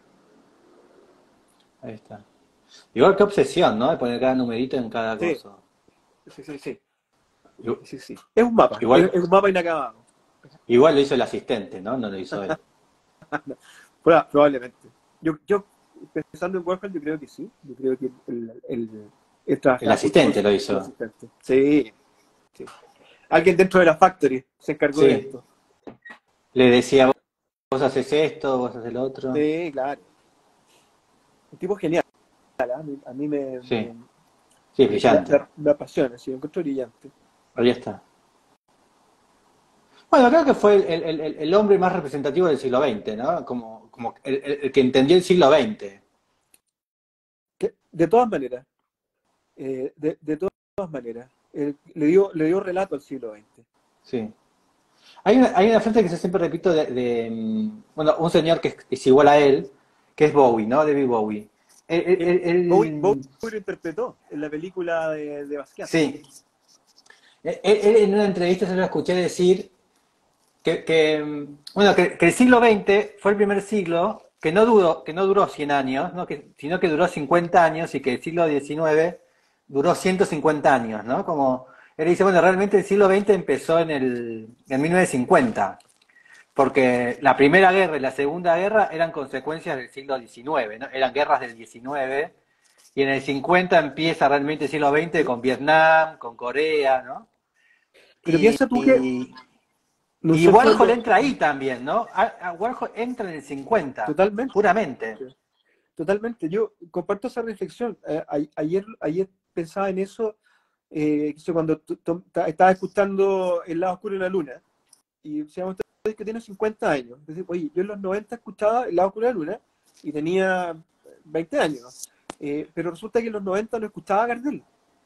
Ahí está. Igual qué obsesión, ¿no? De poner cada numerito en cada Sí, cosa. sí, sí, sí. Igu- sí, sí. Es un mapa, es, Igual, es un mapa inacabado. igual lo hizo el asistente, ¿no? No lo hizo él. Proba- Probablemente. Yo, yo, pensando en Warhol, yo creo que sí. Yo creo que el, el, él El trabajaba junto con asistente su, lo con su hizo. asistente. Sí, sí. Alguien dentro de la factory se encargó de Sí. esto. Le decía, vos haces esto, vos haces el otro. Sí, claro. Un tipo genial. ¿Ah? A mí, a mí me, Sí. me, Sí, es me, brillante. me- me apasiona, sí, lo encuentro brillante. Ahí está. Bueno, creo que fue el, el- el- el hombre más representativo del siglo veinte, ¿no? Como, como el, el- el que entendió el siglo veinte. Que, de todas maneras, eh, de, de todas maneras, eh, le, dio, le dio relato al siglo veinte. Sí. Hay una, hay una frase que yo siempre repito de, de, mm, bueno, un señor que es, es igual a él, que es Bowie, ¿no? David Bowie. Él, él- Él, él- Bowie, Bowie él- lo interpretó en la película de, de Basquiat. sí. Él, él en una entrevista se lo escuché decir que, que, mm, bueno, que, que el siglo veinte fue el primer siglo que no duró, que no duró cien años, ¿no? Que, sino que duró cincuenta años y que el siglo diecinueve duró ciento cincuenta años, ¿no? Como él dice, bueno, realmente el siglo veinte empezó en el en mil novecientos cincuenta. Porque la Primera Guerra y la Segunda Guerra eran consecuencias del siglo diecinueve, ¿no? Eran guerras del diecinueve, y en el cincuenta empieza realmente el siglo veinte con Vietnam, con Corea, ¿no? Pero Y, piensa tú que y, y nosotros Warhol lo, entra ahí también, ¿no? A, a Warhol entra en el cincuenta, totalmente, puramente. totalmente, yo comparto esa reflexión. Eh, a- ayer, ayer pensaba en eso, eh, que cuando tu- tu- ta- estaba escuchando El lado oscuro de la luna, y decíamos que tiene cincuenta años. Entonces, oye, yo en los noventa escuchaba El lado oscuro de la luna y tenía veinte años. Eh, pero resulta que en los noventa no escuchaba a Gardel,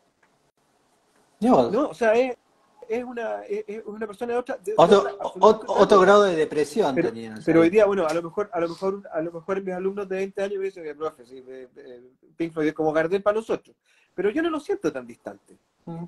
Dios, ¿no? O sea, es, es una, es, es una persona de otra, de, de otro, otra, o- absolutamente otra otro época. grado de depresión Pero, tenías pero hoy ahí. día, bueno, a lo mejor, a lo mejor, a lo mejor mis alumnos de veinte años me dicen que profe, sí, eh, eh, Pink Floyd es como Gardel para nosotros. Pero yo no lo siento tan distante. Mm,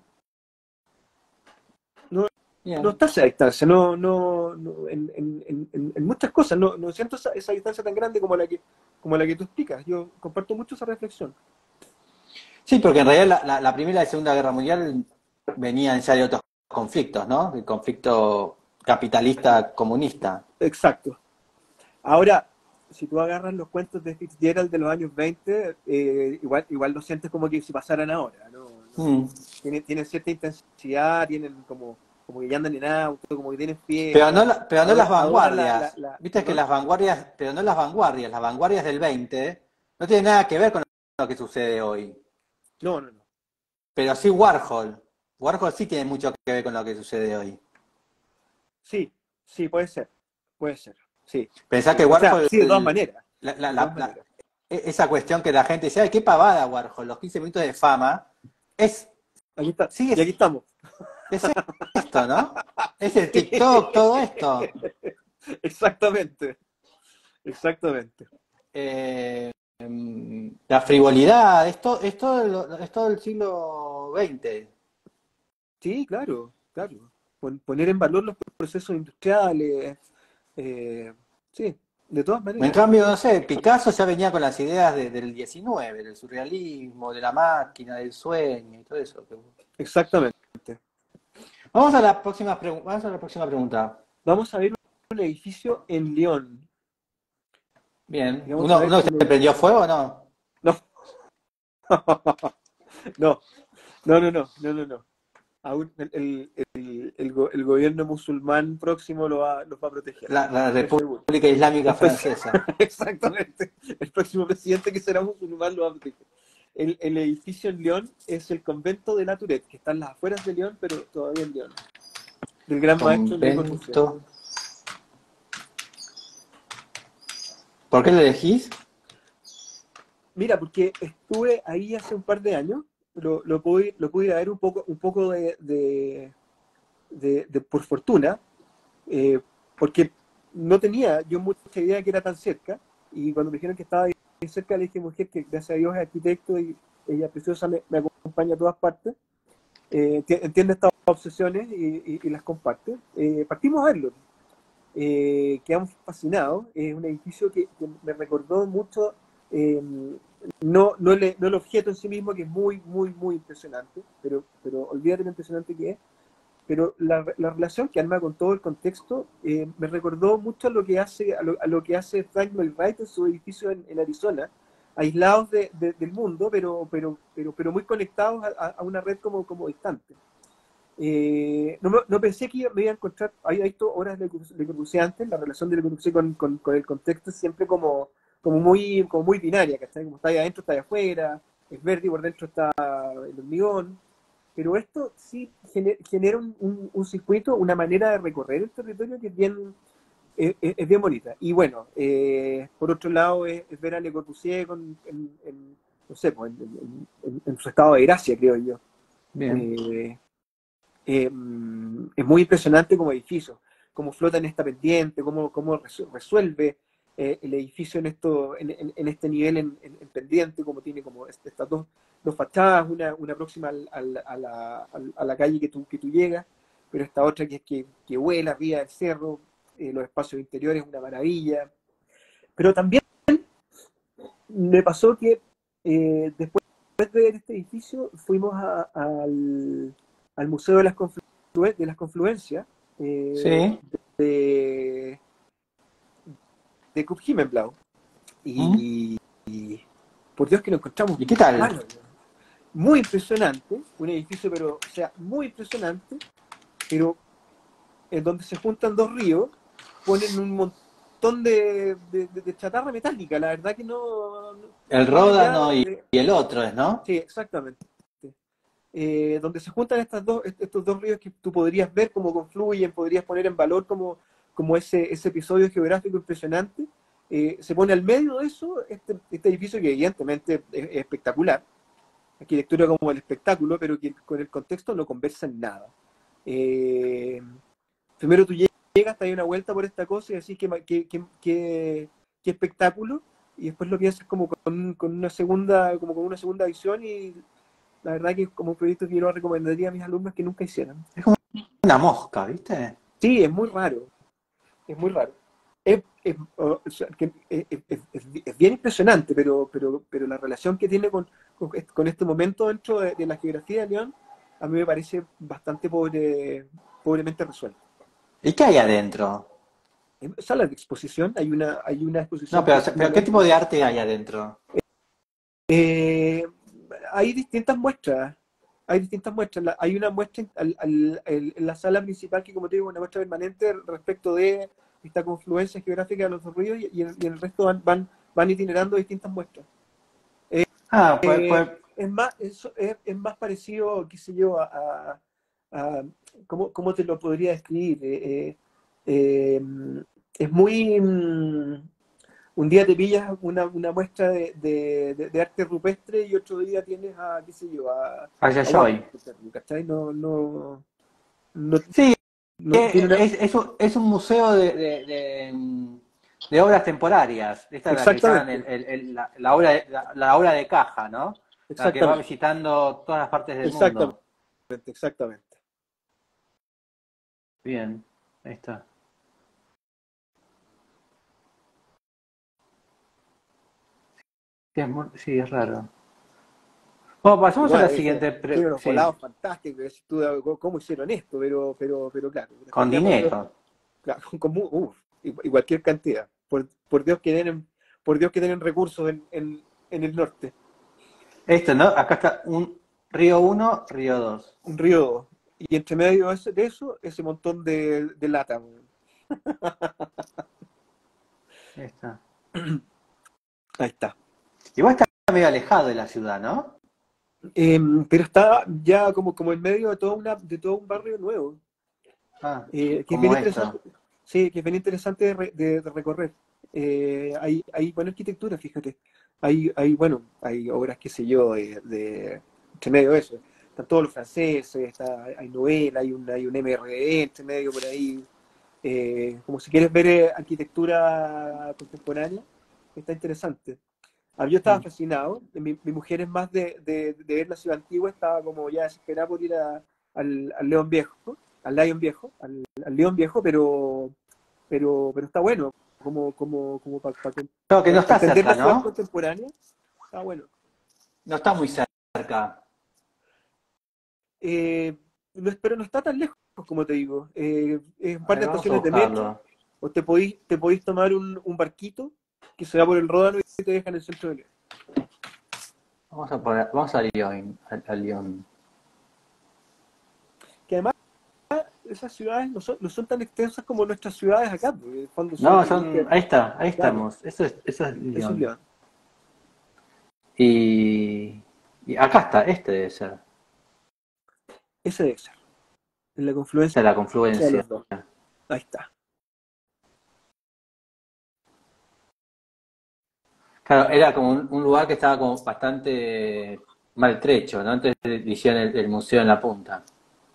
No, no bien. está esa distancia, no, no, no en, en, en, en muchas cosas, no, no siento esa, esa distancia tan grande como la que, como la que tú explicas. Yo comparto mucho esa reflexión. Sí, porque en realidad la, la- la Primera y Segunda Guerra Mundial venían ya de otros conflictos, ¿no? El conflicto capitalista comunista. Exacto. Ahora, si tú agarras los cuentos de Fitzgerald de los años veinte, eh, igual, igual lo sientes como que si pasaran ahora, ¿no? No. Mm. Tienen, tienen cierta intensidad, tienen como, como que ya andan en auto, como que tienen Pero no, fiesta, la- pero no las adoran, adoran la, la, vanguardias. la- Viste que ¿perdón? las vanguardias, pero no las vanguardias, las vanguardias del veinte no tienen nada que ver con lo que sucede hoy. No, no, no. Pero sí Warhol. Warhol sí tiene mucho que ver con lo que sucede hoy. Sí, sí, puede ser, puede ser, sí, Pensá sí. que O sea, Warhol, sí, de todas maneras, la- la- de todas la- la- maneras. e- esa cuestión que la gente dice, ay, qué pavada Warhol, los quince minutos de fama, es, Aquí está, sigue, y aquí estamos. es esto, ¿no? Es el TikTok, todo esto. Exactamente, exactamente. Eh, em, la frivolidad, es, to- es, todo el, es todo el siglo veinte. Sí, claro, claro. Pon- Poner en valor los procesos industriales, eh, sí, de todas En maneras. cambio, no sé, Picasso ya venía con las ideas de- del diecinueve, del surrealismo, de la máquina, del sueño y todo eso. Exactamente. Vamos a la próxima, pregu- vamos a la próxima pregunta. Vamos a ver un edificio en León. Bien. Y vamos a ¿Uno, ver uno se cómo... prendió fuego o no? No, no, no, no, no, no, no, no. Aún el, el, el, el go- el gobierno musulmán próximo lo va, los va a proteger, La, la estoy seguro. República Islámica El pres- Francesa. Exactamente. El próximo presidente que será musulmán lo va a proteger. El, el edificio en León es el convento de la Tourette, que está en las afueras de León, pero todavía en León. Del gran maestro Le Corbusier. Convento. ¿Por qué lo elegís? Mira, porque estuve ahí hace un par de años, lo, lo pude, lo pude ir a ver un poco, un poco de, de, de- de- por fortuna, eh, porque no tenía yo mucha idea de que era tan cerca, y cuando me dijeron que estaba ahí cerca, le dije, mujer, que gracias a Dios es arquitecto y ella preciosa me, me acompaña a todas partes, eh, enti- entiende estas obsesiones y, y- y las comparte. Eh, partimos a verlo, eh, quedamos fascinados, es un edificio que, que me recordó mucho, eh, no, no, el, no el objeto en sí mismo, que es muy, muy, muy impresionante, pero, pero olvídate lo impresionante que es, pero la, la relación que arma con todo el contexto eh, me recordó mucho a lo que hace, a lo, a lo que hace Frank Lloyd Wright en su edificio en, en Arizona, aislados de, de, del mundo, pero, pero, pero, pero muy conectados a, a una red como, como distante. Eh, no, no, pensé que me iba a encontrar, había visto obras de Le Corbusier antes, la relación de Le Corbusier con, con, con el contexto es siempre como, como, muy, como muy binaria, ¿cachai? Como está ahí adentro, está ahí afuera, es verde y por dentro está el hormigón, pero esto sí genera un, un, un circuito, una manera de recorrer el territorio que es bien, es, es bien bonita. Y bueno, eh, por otro lado es, es ver a Le Corbusier con, en, en, no sé, pues, en, en, en, su estado de gracia, creo yo. Bien. Eh, eh, es muy impresionante como edificio, cómo flota en esta pendiente, cómo, cómo resuelve eh, el edificio en, esto, en, en, en este nivel en, en, en, pendiente, como tiene como estas dos, dos fachadas, una, una próxima al, al, a, la, a, la, calle que tú, que tú llegas, pero esta otra que es que, que vuela arriba del cerro, eh, los espacios interiores, una maravilla. Pero también me pasó que eh, después de ver este edificio fuimos a, a, al, al Museo de las, Conflu de las Confluencias eh, Sí. de, de Kurt Himmelblau. ¿Mm? Y, y por Dios que lo encontramos. ¿Y qué tal? Malo, muy impresionante, un edificio, pero, o sea, muy impresionante, pero en donde se juntan dos ríos, ponen un montón de, de, de chatarra metálica, la verdad que no... no El más allá Ródano y, de, y el otro es, ¿no? sí, exactamente. Eh, donde se juntan estas dos, estos dos ríos que tú podrías ver cómo confluyen, podrías poner en valor como, como ese, ese episodio geográfico impresionante. Eh, se pone al medio de eso este, este edificio que evidentemente es, es espectacular, arquitectura como el espectáculo, pero que con el contexto no conversa en nada. Eh, primero tú llegas, te das una vuelta por esta cosa y decís que, que, que, que, que espectáculo, y después lo piensas como con, con una segunda, como con una segunda visión, y la verdad que es como un proyecto que yo lo recomendaría a mis alumnos que nunca hicieran. Es como una mosca, ¿viste? Sí, es muy raro, es muy raro. Es, es, o sea, es, es, es bien impresionante, pero, pero, pero la relación que tiene con, con, con este momento dentro de, de la geografía de León, a mí me parece bastante pobre, pobremente resuelta. ¿Y qué hay adentro? En salas de exposición hay una, hay una exposición No, pero, pero ¿qué permanente. tipo de arte hay adentro? Eh, hay distintas muestras, hay distintas muestras. La, hay una muestra al, al, al, en la sala principal que, como te digo, una muestra permanente respecto de esta confluencia geográfica de los dos ríos, y, y, en, y en el resto van, van, van itinerando distintas muestras. Eh, Ah, pues, eh, pues es, más, es, es, es, más parecido, qué sé yo, a, a, a ¿cómo, ¿cómo te lo podría describir? Eh, eh, es muy... Un día te pillas una, una muestra de, de, de, de arte rupestre y otro día tienes a, qué sé yo, a, allá a soy. ¿cachai? No, no, no, Sí, no tiene una... es, es, un, es un museo de, de, de, de obras temporarias. Esta es la que llaman el, Exactamente, el, el, la, la, obra de, la, la obra de caja, ¿no? La que va exactamente, visitando todas las partes del exactamente, mundo. exactamente. Bien, ahí está. Sí, es, muy, sí, es raro. Bueno, pasamos a Igual, la es que siguiente. tiene Pre unos sí, volados fantásticos, decís tú, cómo hicieron esto, pero, pero, pero claro, después con queda por Dios, dinero. claro, con, uf, y, y cualquier cantidad. Por, por Dios que den, por Dios que tienen recursos en, en, en el norte. Esto, ¿no? Acá está un río uno, río dos. Un río. Y entre medio de ese- de eso, ese montón de, de lata. weón. Ahí está. Ahí está. Igual está medio alejado de la ciudad, ¿no? Eh, pero está ya como, como en medio de, toda una, de todo un barrio nuevo. Ah, Eh, que es bien como interesante. esto. Sí, que es bien interesante de, re- de- de recorrer. Eh, hay, hay buena arquitectura, fíjate. Hay, hay, bueno, hay obras, qué sé yo, de, de- entre medio de eso. Están todos los franceses, está, hay novela, hay un, hay un M R E entre medio por ahí. Eh, como si quieres ver eh, arquitectura contemporánea, está interesante. Ah, yo estaba Mm. fascinado. Mi, mi mujer es más de, de, de ver la ciudad antigua, estaba como ya desesperada por ir a- al, al León Viejo, al Lion Viejo, al, al León Viejo, pero, pero, pero está bueno, como, como, como para No, que no está entender cerca, la ciudad ¿no? contemporánea, está bueno. No está muy cerca. Eh, no, es- pero no está tan lejos, como te digo. Eh, es un A par ver, de vamos a estaciones de metro, buscarlo. o te podís, te podís tomar un, un barquito que se va por el Ródano y te deja en el centro de León. Vamos a poner, vamos a Lyon, a, a Lyon. Que además esas ciudades no son, no son tan extensas como nuestras ciudades acá, porque en el fondo son, No, yo creo son, que, ahí está, ahí claro, estamos. Eso es, eso es eso es Lyon. León. Y, y acá está, este debe ser. Ese debe ser, en la Esta confluencia es la de confluencia. los dos. Ahí está. Claro, era como un, un lugar que estaba como bastante maltrecho, ¿no? Entonces hicieron el, el museo en la punta.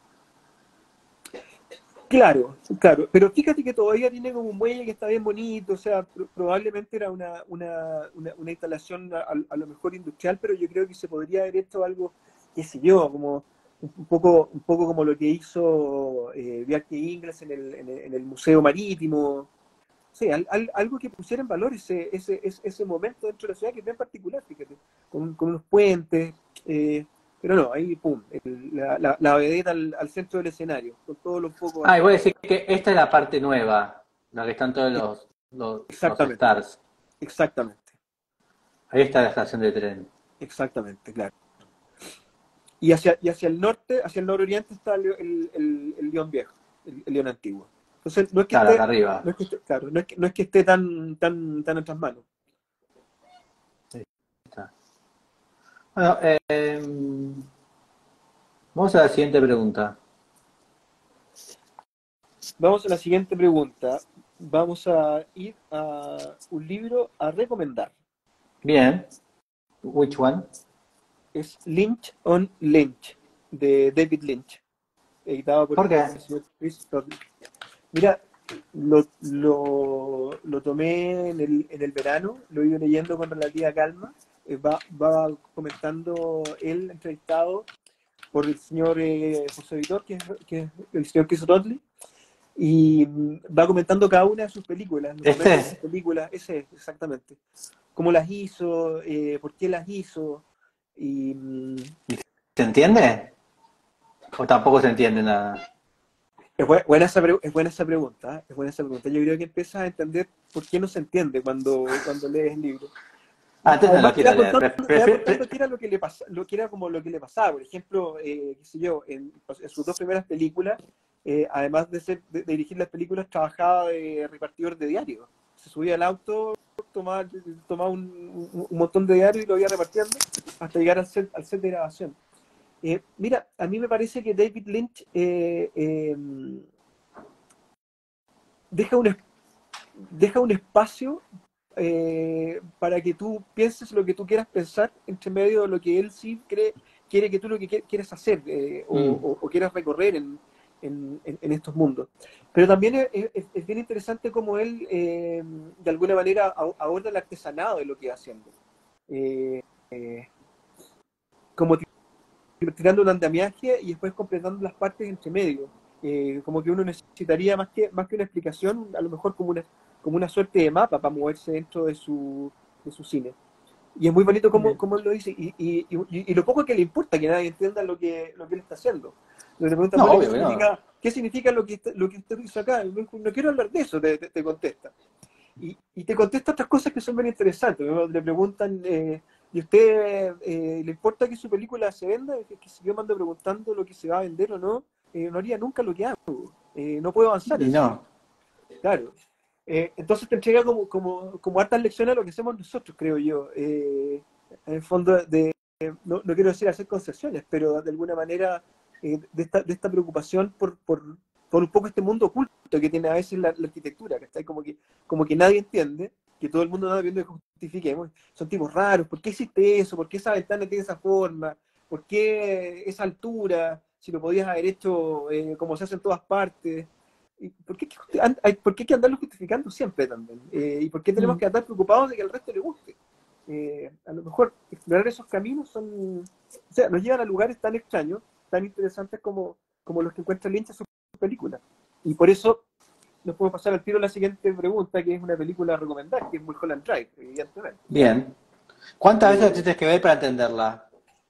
Claro, claro, pero fíjate que todavía tiene como un muelle que está bien bonito, o sea, pro- probablemente era una, una, una, una instalación a, a lo mejor industrial, pero yo creo que se podría haber hecho algo, qué sé yo, como un poco, un poco como lo que hizo eh, Bjarke Ingels en el, en el, en el Museo Marítimo. Sí, al- al- algo que pusiera en valor ese, ese, ese, ese momento dentro de la ciudad que es bien particular, fíjate, con, con unos puentes, eh, pero no, ahí pum, el- la, la, la vedeta al, al centro del escenario, con todos los focos Ah, y voy a alrededor. decir que esta es la parte nueva, la que están todos los, los, los Exactamente, stars. exactamente, Ahí está la estación de tren. exactamente, claro. Y hacia, y hacia el norte, hacia el nororiente está el, el, el, el León Viejo, el, el León Antiguo. Entonces, no es que Claro, acá esté, arriba. no es que esté, claro, no es que, no es que esté tan, tan, tan en nuestras manos. Ahí está. Bueno, eh, vamos a la siguiente pregunta. Vamos a la siguiente pregunta. Vamos a ir a un libro a recomendar. Bien. Which one? Es Lynch on Lynch, de David Lynch, editado por ¿Por qué? el señor Chris Rodley. Mira, lo, lo, lo tomé en el, en el verano, lo he ido leyendo con relativa calma. Eh, va, va comentando él, entrevistado por el señor eh, José Editor, que es, que es el señor Chris Rodley, y mm, va comentando cada una de sus películas, los momentos de sus ¿Este? películas, ese es, exactamente. Cómo las hizo, eh, por qué las hizo, y mm, ¿Se entiende? ¿O tampoco se entiende nada? es buena, buena esa, pre- es buena esa pregunta, ¿eh? Es buena esa pregunta. Yo creo que empiezas a entender por qué no se entiende cuando, cuando lees el libro. Ah, entonces no Además lo te va quiero leer. contando, Pre- te va prefi- contando pre- qué era lo que le pasa, lo que era como lo que le pasaba. Por ejemplo, eh, qué sé yo, en, en sus dos primeras películas, eh, además de, ser, de, de dirigir las películas, trabajaba de repartidor de diarios. Se subía al auto, tomaba, tomaba un, un- un montón de diarios y lo iba repartiendo hasta llegar al set, al set de grabación. Eh, mira, a mí me parece que David Lynch eh, eh, deja un, es- deja un espacio eh, para que tú pienses lo que tú quieras pensar entre medio de lo que él sí cree, quiere que tú lo que qui- quieres hacer eh, o, Mm. o- o quieras recorrer en, en- en- en estos mundos. Pero también es, es- es bien interesante cómo él eh, de alguna manera a- aborda el artesanado de lo que va haciendo. Eh, eh, como tirando un andamiaje y después completando las partes entre medio. Eh, como que uno necesitaría más que, más que una explicación, a lo mejor como una, como una suerte de mapa para moverse dentro de su, de su cine. Y es muy bonito como, Bien. como él lo dice, y, y, y, y lo poco que le importa que nadie entienda lo que, lo que él está haciendo. Le pregunta, No, bueno, ¿qué obvio que no. significa, ¿qué significa lo que, lo que usted hizo acá? No, no quiero hablar de eso, te, te, te contesta. y, y te contesta otras cosas que son bien interesantes. ¿No? Le preguntan, eh, ¿y usted eh, le importa que su película se venda? Que, que si yo me ando preguntando lo que se va a vender o no, eh, no haría nunca lo que hago. Eh, no puedo avanzar Y así. no. Claro. Eh, entonces te entrega como, como, como hartas lecciones a lo que hacemos nosotros, creo yo. Eh, en el fondo, de, no, no quiero decir hacer concesiones, pero de alguna manera eh, de, esta, de esta preocupación por, por, por un poco este mundo oculto que tiene a veces la, la arquitectura, que está como que, como que nadie entiende, que todo el mundo anda viendo que justifiquemos. Son tipos raros, ¿por qué existe eso? ¿Por qué esa ventana tiene esa forma? ¿Por qué esa altura? Si lo podías haber hecho eh, como se hace en todas partes. ¿Y ¿Por qué, hay, ¿Por qué hay que andarlo justificando siempre también? Eh, ¿Y por qué tenemos que andar preocupados de que al resto le guste? Eh, a lo mejor explorar esos caminos son, o sea, nos llevan a lugares tan extraños, tan interesantes como, como los que encuentra Lynch en sus películas. Y por eso nos podemos pasar al tiro a la siguiente pregunta, que es una película a recomendar, que es Mulholland Drive, evidentemente. Bien. ¿Cuántas veces Eh, la tienes que ver para entenderla?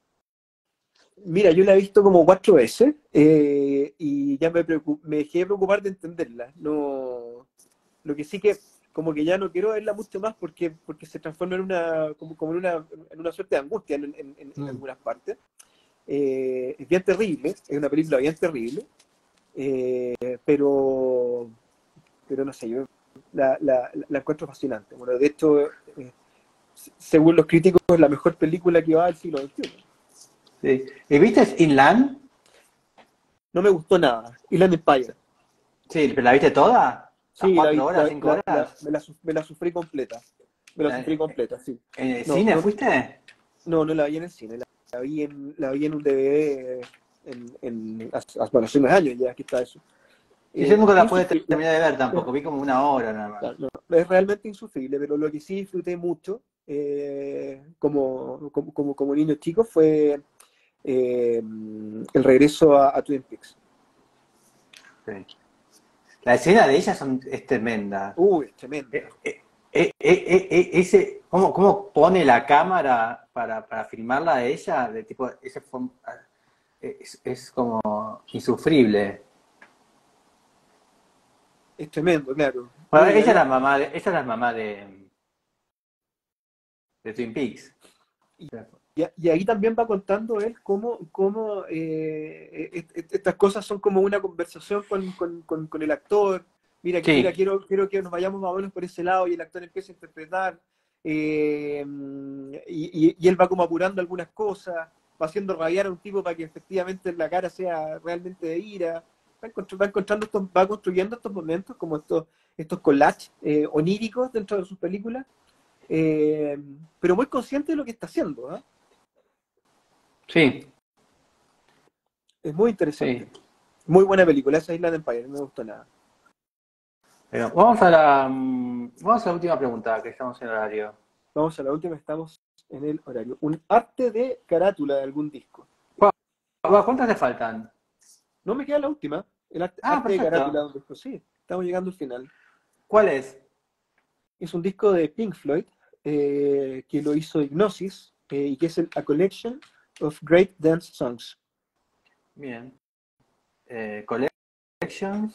Mira, yo la he visto como cuatro veces eh, y ya me, preocup- me dejé de preocupar de entenderla. No, lo que sí que como que ya no quiero verla mucho más porque, porque se transforma en una, como, como en una, en una suerte de angustia en, en- en- en Mm. algunas partes. Eh, es bien terrible, es una película bien terrible, eh, pero, pero no sé, yo la, la, la encuentro fascinante. Bueno, de hecho, eh, según los críticos, es la mejor película que va del siglo veintiuno. Sí. ¿Y viste Inland? No me gustó nada. Inland Empire. Sí, ¿pero la viste toda? ¿Las Sí, la, cuatro vi- horas, la, cinco la, la- horas? me, la, su- me la sufrí completa. Me la ¿En sufrí completa, sí. en el No, cine no, fuiste? no, no la vi en el cine. La, la vi, en, la vi en un D V D en, en, hace, bueno, hace unos años ya, aquí está eso. Sí, yo Eh, nunca la pude insufrible. terminar de ver tampoco, vi como una hora nada más. Claro, no, es realmente insufrible, pero lo que sí disfruté mucho eh, como, como, como, como niño chico fue eh, el regreso a, a Twin Peaks. Sí. La escena de ella son, es tremenda. Uy, es tremendo. Eh, eh, eh, eh, eh, eh, ese, ¿cómo, cómo pone la cámara para, para filmarla de ella? De tipo, ese fue, es, es como insufrible. Es tremendo, claro. Bueno, No, y ella es además, la mamá de, ella es la mamá de, de Twin Peaks. y, y ahí también va contando él cómo, cómo eh, est- est- estas cosas son como una conversación con, con, con, con el actor. Mira, mira Sí, quiero, quiero que nos vayamos más o menos por ese lado y el actor empieza a interpretar. eh, y, y- y él va como apurando algunas cosas, va haciendo rabiar a un tipo para que efectivamente la cara sea realmente de ira. Va, encontr- va encontrando estos, va construyendo estos momentos como estos, estos collages eh, oníricos dentro de sus películas, eh, pero muy consciente de lo que está haciendo. ¿eh? sí, Es muy sí. interesante. Muy buena película, esa Island Empire, no me gustó nada. Pero vamos a la, mm, vamos a la última pregunta, que estamos en horario. Vamos a la última, estamos en el horario. Un arte de carátula de algún disco. ¿Cu- cu- ¿Cuántas te faltan? No me queda la última, el arte, Ah, arte de carátula perfecto. de un disco. Sí, estamos llegando al final. ¿Cuál es? Es un disco de Pink Floyd, eh, que lo hizo Hipnosis, eh, y que es el A Collection of Great Dance Songs. Bien. Eh, Collections.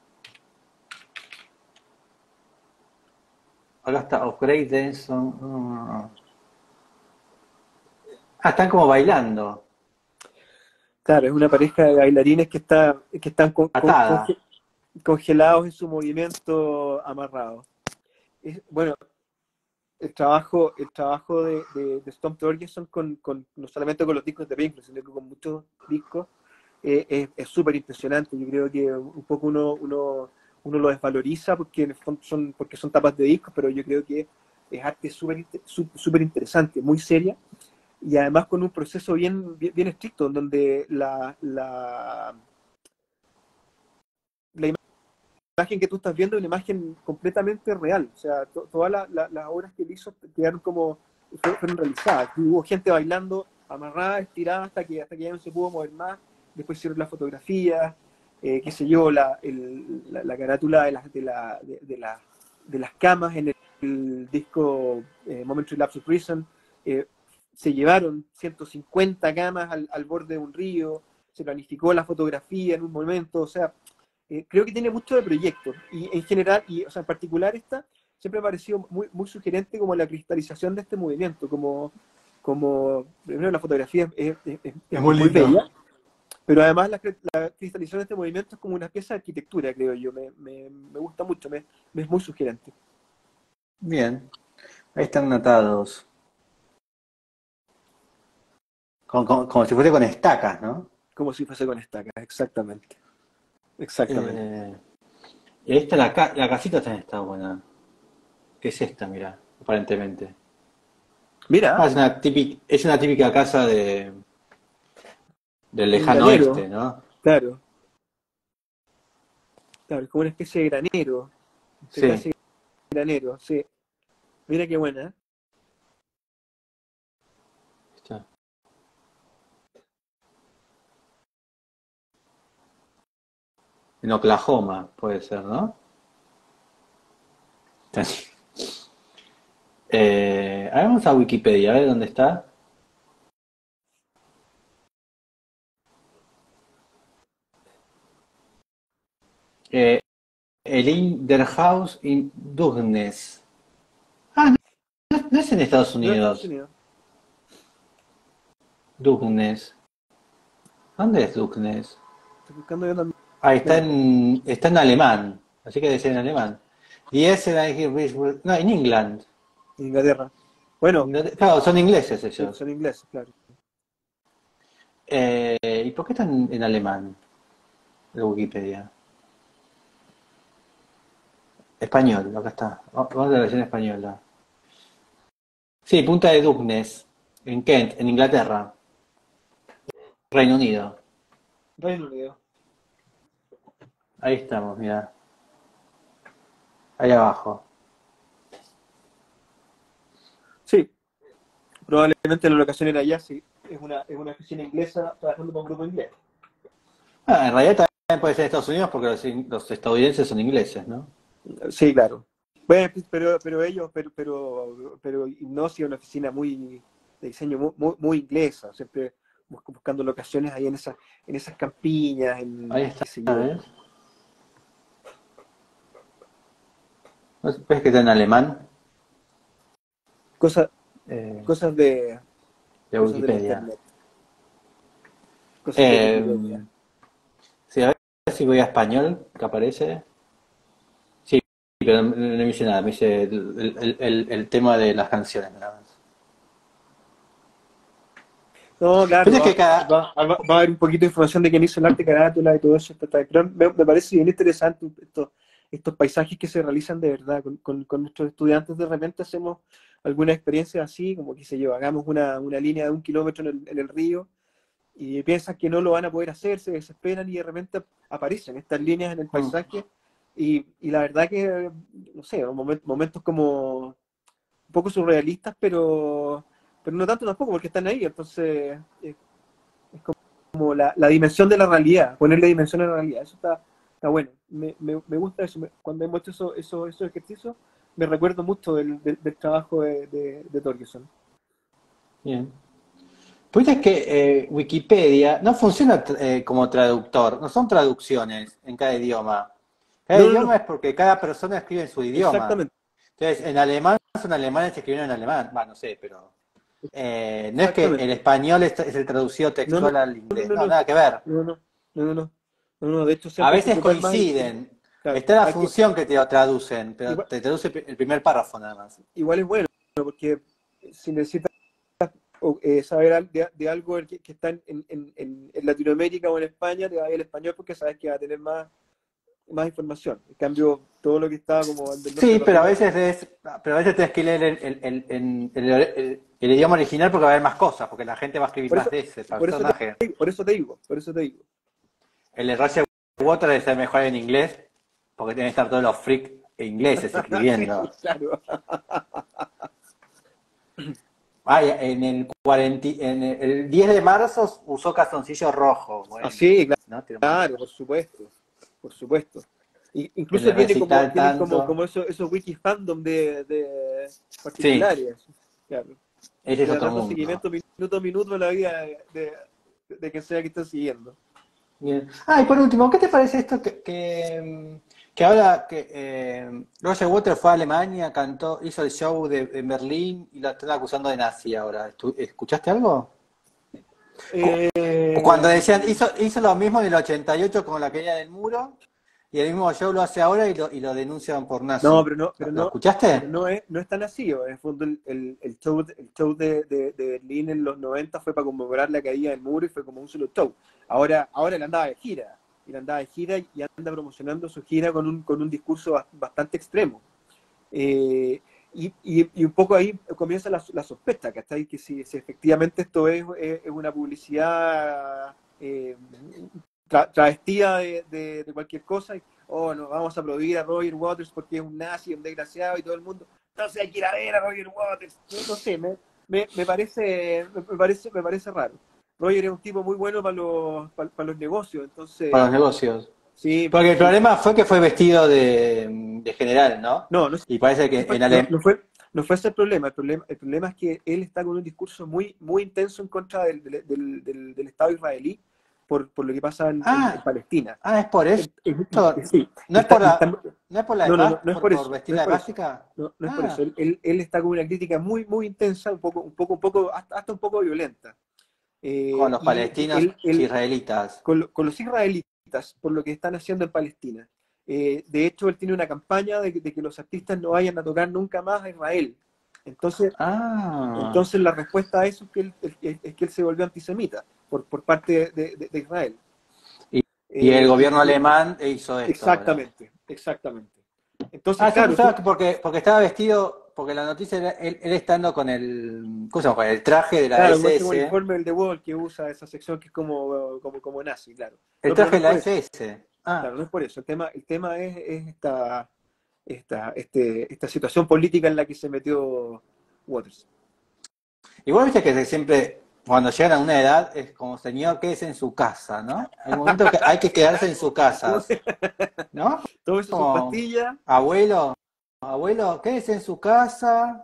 Acá está, of Great Dance. Ah, están como bailando. Claro, es una pareja de bailarines que, está, que están con- con- Atada. conge- congelados en su movimiento amarrado. Es, bueno, el trabajo, el trabajo de, de, de Storm Thorgerson con, con, no solamente con los discos de Pink Floyd, sino que con muchos discos, eh, es súper impresionante. Yo creo que un poco uno, uno, uno lo desvaloriza porque en el fondo son, porque son tapas de discos, pero yo creo que es arte súper súper interesante, muy seria, y además con un proceso bien, bien, bien estricto, en donde la, la, la imagen que tú estás viendo es una imagen completamente real. O sea, to, todas la, la, las obras que él hizo quedaron como, fueron realizadas. Y hubo gente bailando, amarrada, estirada, hasta que, hasta que ya no se pudo mover más. Después hicieron la fotografía, eh, qué sé yo, la, el, la, la carátula de, las de, la, de, de, la, de las camas en el, el disco eh, Momentary Lapse of Reason. Eh, se llevaron ciento cincuenta camas al, al borde de un río, se planificó la fotografía en un momento, o sea, Eh, creo que tiene mucho de proyecto, y en general, y o sea, en particular esta, siempre me ha parecido muy, muy sugerente como la cristalización de este movimiento, como, como primero la fotografía es, es, es, es muy muy lindo. bella, pero además la, la cristalización de este movimiento es como una pieza de arquitectura, creo yo, me, me, me gusta mucho, me, me es muy sugerente. Bien, ahí están anotados. Como, como, como si fuese con estacas, ¿no? Como si fuese con estacas, exactamente. Exactamente. Eh, y ahí está la, ca la casita también está buena. ¿Qué es esta, mira? Aparentemente. Ah, Mira, es una típica, es una típica casa de del un lejano granero, oeste, ¿no? claro, claro, es como una especie de granero, de Sí. casi granero, sí. Mira qué buena, ¿eh? Está. En Oklahoma, puede ser, ¿no? Eh, a ver, vamos a Wikipedia, a ver dónde está. Eh, el der House in Dugnes. Ah, no, no es en Estados No, Estados Unidos. Unidos. Dugnes. ¿Dónde es Dugnes? Estoy buscando yo también. Ah, está en, está en alemán. Así que debe ser en alemán. Y ese no, en England. Inglaterra. Bueno, Claro, son ingleses sí, ellos. son ingleses, claro. Eh, ¿y por qué están en alemán? De Wikipedia. Español, acá está. Vamos a la versión española. Sí, Punta de Dugnes, en Kent, en Inglaterra, Reino Unido. Reino Unido. Ahí estamos, mira. Ahí abajo. Sí, probablemente la locación era allá, sí. Es una, es una oficina inglesa trabajando con un grupo inglés. Ah, en realidad también puede ser Estados Unidos porque los, in- los estadounidenses son ingleses, ¿no? Sí, claro. Bueno, pero, pero ellos, pero, pero, pero Hipnosis es una oficina muy de diseño muy, muy, muy inglesa, siempre bus- buscando locaciones ahí en esas, en esas campiñas, Ahí en está, qué sé yo. ¿ves? ¿No ¿Ves que está en alemán? Cosas, Eh, cosas de, de cosas del Wikipedia. internet, cosas de Eh, Wikipedia. sí, a ver si voy a español, que aparece. Sí, pero no, no me dice nada, me dice el, el- el- el tema de las canciones nada más. No, claro, Pero es va, que cada... va, va- va a haber un poquito de información de quién hizo el arte carátula y todo eso. está- está- Pero me, me parece bien interesante estos, estos paisajes que se realizan de verdad. Con, con- con nuestros estudiantes de repente hacemos alguna experiencia así, como qué sé yo, hagamos una, una línea de un kilómetro en el, en el río y piensan que no lo van a poder hacer, se desesperan y de repente aparecen estas líneas en el Mm. paisaje. Y, y la verdad que, no sé, momen- momentos como un poco surrealistas, pero, pero no tanto tampoco, porque están ahí. Entonces, eh, como la, la dimensión de la realidad, ponerle dimensión a la realidad. Eso está, está bueno. Me, me, me gusta eso. Me- cuando hemos hecho eso, eso, esos ejercicios, me recuerdo mucho del, del, del trabajo de, de, de Torgerson. Bien. Pues es que eh, Wikipedia no funciona eh, como traductor, no son traducciones en cada idioma. Cada No, no, no, idioma es porque cada persona escribe en su idioma. exactamente, Entonces, en alemán son alemanes que escribieron en alemán. Va, no sé, pero eh, no es que el exactamente. español es, es el traducido No, no, textual al no, inglés. no, No, no, nada que ver. no, no, no, no, no, no, no, de hecho A siempre hay que veces ocupar más el, el- coinciden. claro, Está la hay que, función que te lo traducen, pero igual, te traduce el primer párrafo nada más. igual es bueno, porque si necesitas o, eh, saber al- de, de algo que, que está en, en, en, en Latinoamérica o en España, te va a ir el español porque sabes que va a tener más, más información. En cambio, todo lo que está como del norte de Sí, los pero a ríos, veces es, pero a veces tienes que leer el, el, el, el- el- el- el idioma original porque va a haber más cosas, porque la gente va a escribir por más eso, de ese por eso te, personaje. por eso te digo, por eso te digo. El de Roger Waters debe ser mejor en inglés, porque tienen que estar todos los freaks ingleses Sí, escribiendo. claro. Ay, en el cuarenta, en el, el diez de marzo usó calzoncillo rojo. Bueno, Así, ¿no? Tiene un claro, montón. por supuesto, por supuesto. Y, El incluso de tiene como, recital tienen como, como tanto. esos, esos wiki fandom de, de Sí, particulares. Claro. ese es Le van otro dando mundo. seguimiento minuto a minuto a la vida de, de, de quien sea que esté siguiendo. Bien. Ah, y por último, ¿qué te parece esto que, que, Que ahora que eh, Roger Waters fue a Alemania, cantó, hizo el show de, en Berlín y lo están acusando de nazi ahora. ¿Tú- ¿Escuchaste algo? Cu- Cuando Eh, decían, hizo, hizo lo mismo en el ochenta y ocho con la caída del muro, y el mismo show lo hace ahora y lo, y lo denuncian por no, nazi. pero no, ¿Lo, pero lo no, pero escuchaste? no es, no es tan así. En el fondo, el, el, el show, de- el show de, de, de Berlín en los noventa fue para conmemorar la caída del muro y fue como un solo show. Ahora, ahora él andaba de gira, él andaba de gira y anda promocionando su gira con un, con un discurso bas- bastante extremo. Eh, y, y, y un poco ahí comienza la, la sospecha, ¿cachai? Que si, si efectivamente esto es, es, es una publicidad eh, tra, travestida de, de, de cualquier cosa, y, oh, no, vamos a aplaudir a Roger Waters porque es un nazi, un desgraciado y todo el mundo, entonces hay que ir a ver a Roger Waters. No, no sé, me, me, me, parece, me, parece, me parece raro. Roger es un tipo muy bueno para los, para, para los negocios, Para los entonces, negocios. sí, Porque el sí. problema fue que fue vestido de, de general, ¿no? No, no, Y parece que en no, Alemania... no fue, no fue ese el problema. El problema, el problema es que él está con un discurso muy, muy intenso en contra del, del, del, del- del Estado israelí por, por lo que pasa en, en- en Ah, Palestina. ah, es por Eh, esto. eh, eh, Sí, ¿No y es está, por y está- la, no es por la no, no, no, esvás- no es por, por por eso, vestir no es la por eso, esvástica? no, no es por eso. Ah, Él, él, él está con una crítica muy, muy intensa, un poco, un poco, un poco, hasta, hasta un poco violenta. con Eh, los y palestinos él, él, israelitas. con, lo- con los israelitas por lo que están haciendo en Palestina. Eh, de hecho, él tiene una campaña de, que- de que los artistas no vayan a tocar nunca más a Israel. Entonces, Ah, entonces la respuesta a eso es que él, es, es que él se volvió antisemita por, por parte de, de- de Israel. y, y el Eh, y- gobierno y- alemán hizo esto ahora. exactamente, exactamente. Entonces, Ah, yo claro, pensaba tú, que porque, porque estaba vestido, porque la noticia era él, él estando con el, ¿cómo se llama? Con el traje de la claro, con ese S S, uniforme del The Wall que usa esa sección que es como, como, como nazi, claro. el No, pero traje no de es la por eso. S S. Ah, Claro, no es por eso. El tema, el tema es, es esta, esta, este, esta situación política en la que se metió Waters. igual viste que siempre, cuando llegan a una edad, es como, señor, quédese en su casa, ¿no? Hay un momento que hay que quedarse en su casa, ¿no? Todo eso son Como, pastillas. abuelo, abuelo, quédese en su casa,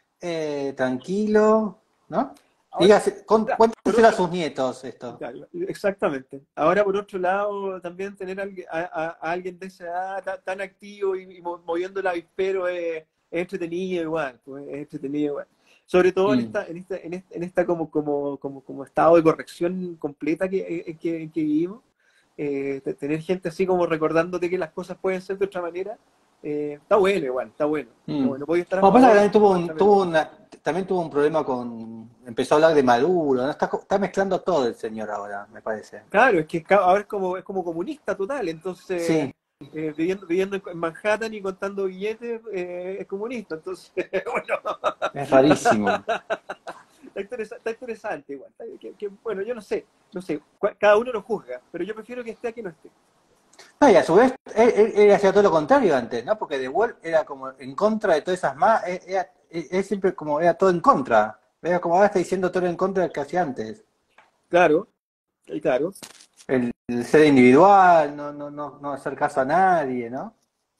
eh, tranquilo, ¿no? Ahora, Dígase, con- claro, por cuénteselo a otro, sus nietos esto. claro, exactamente. Ahora, por otro lado, también tener a, alguien- a- a- a alguien de esa edad tan, tan activo y, y mo- moviendo el avispero es, es entretenido igual, pues, es entretenido igual. Sobre todo en Mm. esta, en esta, en esta, en esta como, como, como, como estado de corrección completa que, en que, en que vivimos. Eh, te- tener gente así como recordándote que las cosas pueden ser de otra manera, eh, está bueno igual, está bueno. Está Mm. bueno, puedo estar a Bueno, pasa que favor también tuvo un, contra. tuvo una, también tuvo un problema con, empezó a hablar de Maduro, ¿no? Está, co- está mezclando todo el señor ahora, me parece. Claro, es que ca- ahora es como, es como comunista total, entonces Sí, eh, viviendo, viviendo en Manhattan y contando billetes eh, es comunista, entonces bueno, es rarísimo. está, interesa- está interesante igual. está- que- que, bueno, yo no sé, no sé, cua- cada uno lo juzga, pero yo prefiero que esté a que no esté. No, y a su vez, él, él- él hacía todo lo contrario antes, ¿no? Porque The Wall era como en contra de todas esas más, era, él siempre como era todo en contra. Era como ahora está diciendo todo en contra del que hacía antes. Claro, y claro. El, el ser individual, no, no, no, no hacer caso a nadie, ¿no?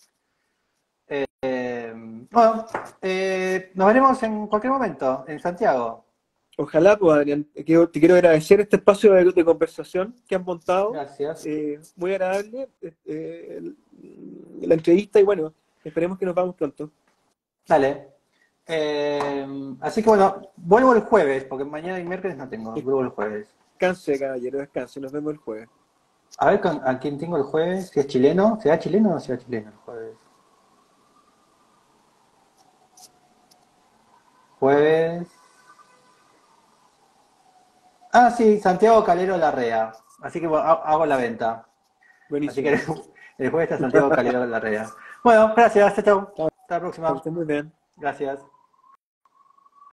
Eh, bueno, eh, nos veremos en cualquier momento, en Santiago. Ojalá, pues Adrián, te quiero, te quiero agradecer este espacio de, de conversación que han montado, Gracias. eh, muy agradable eh, el- la entrevista y bueno, esperemos que nos vamos pronto. Dale. Eh, así que bueno, vuelvo el jueves, porque mañana y miércoles no tengo, vuelvo el jueves. Descanse, caballero, descanse, nos vemos el jueves. A ver con, a quién tengo el jueves, si es chileno, ¿será chileno o no será chileno el jueves? Jueves. Ah, sí, Santiago Calero Larrea. Así que bueno, ha- hago la venta. Así Buenísimo. que el jueves está Santiago Calero Larrea. Bueno, gracias, chao, chao. Chao, Hasta la que próxima. estén muy bien. Gracias.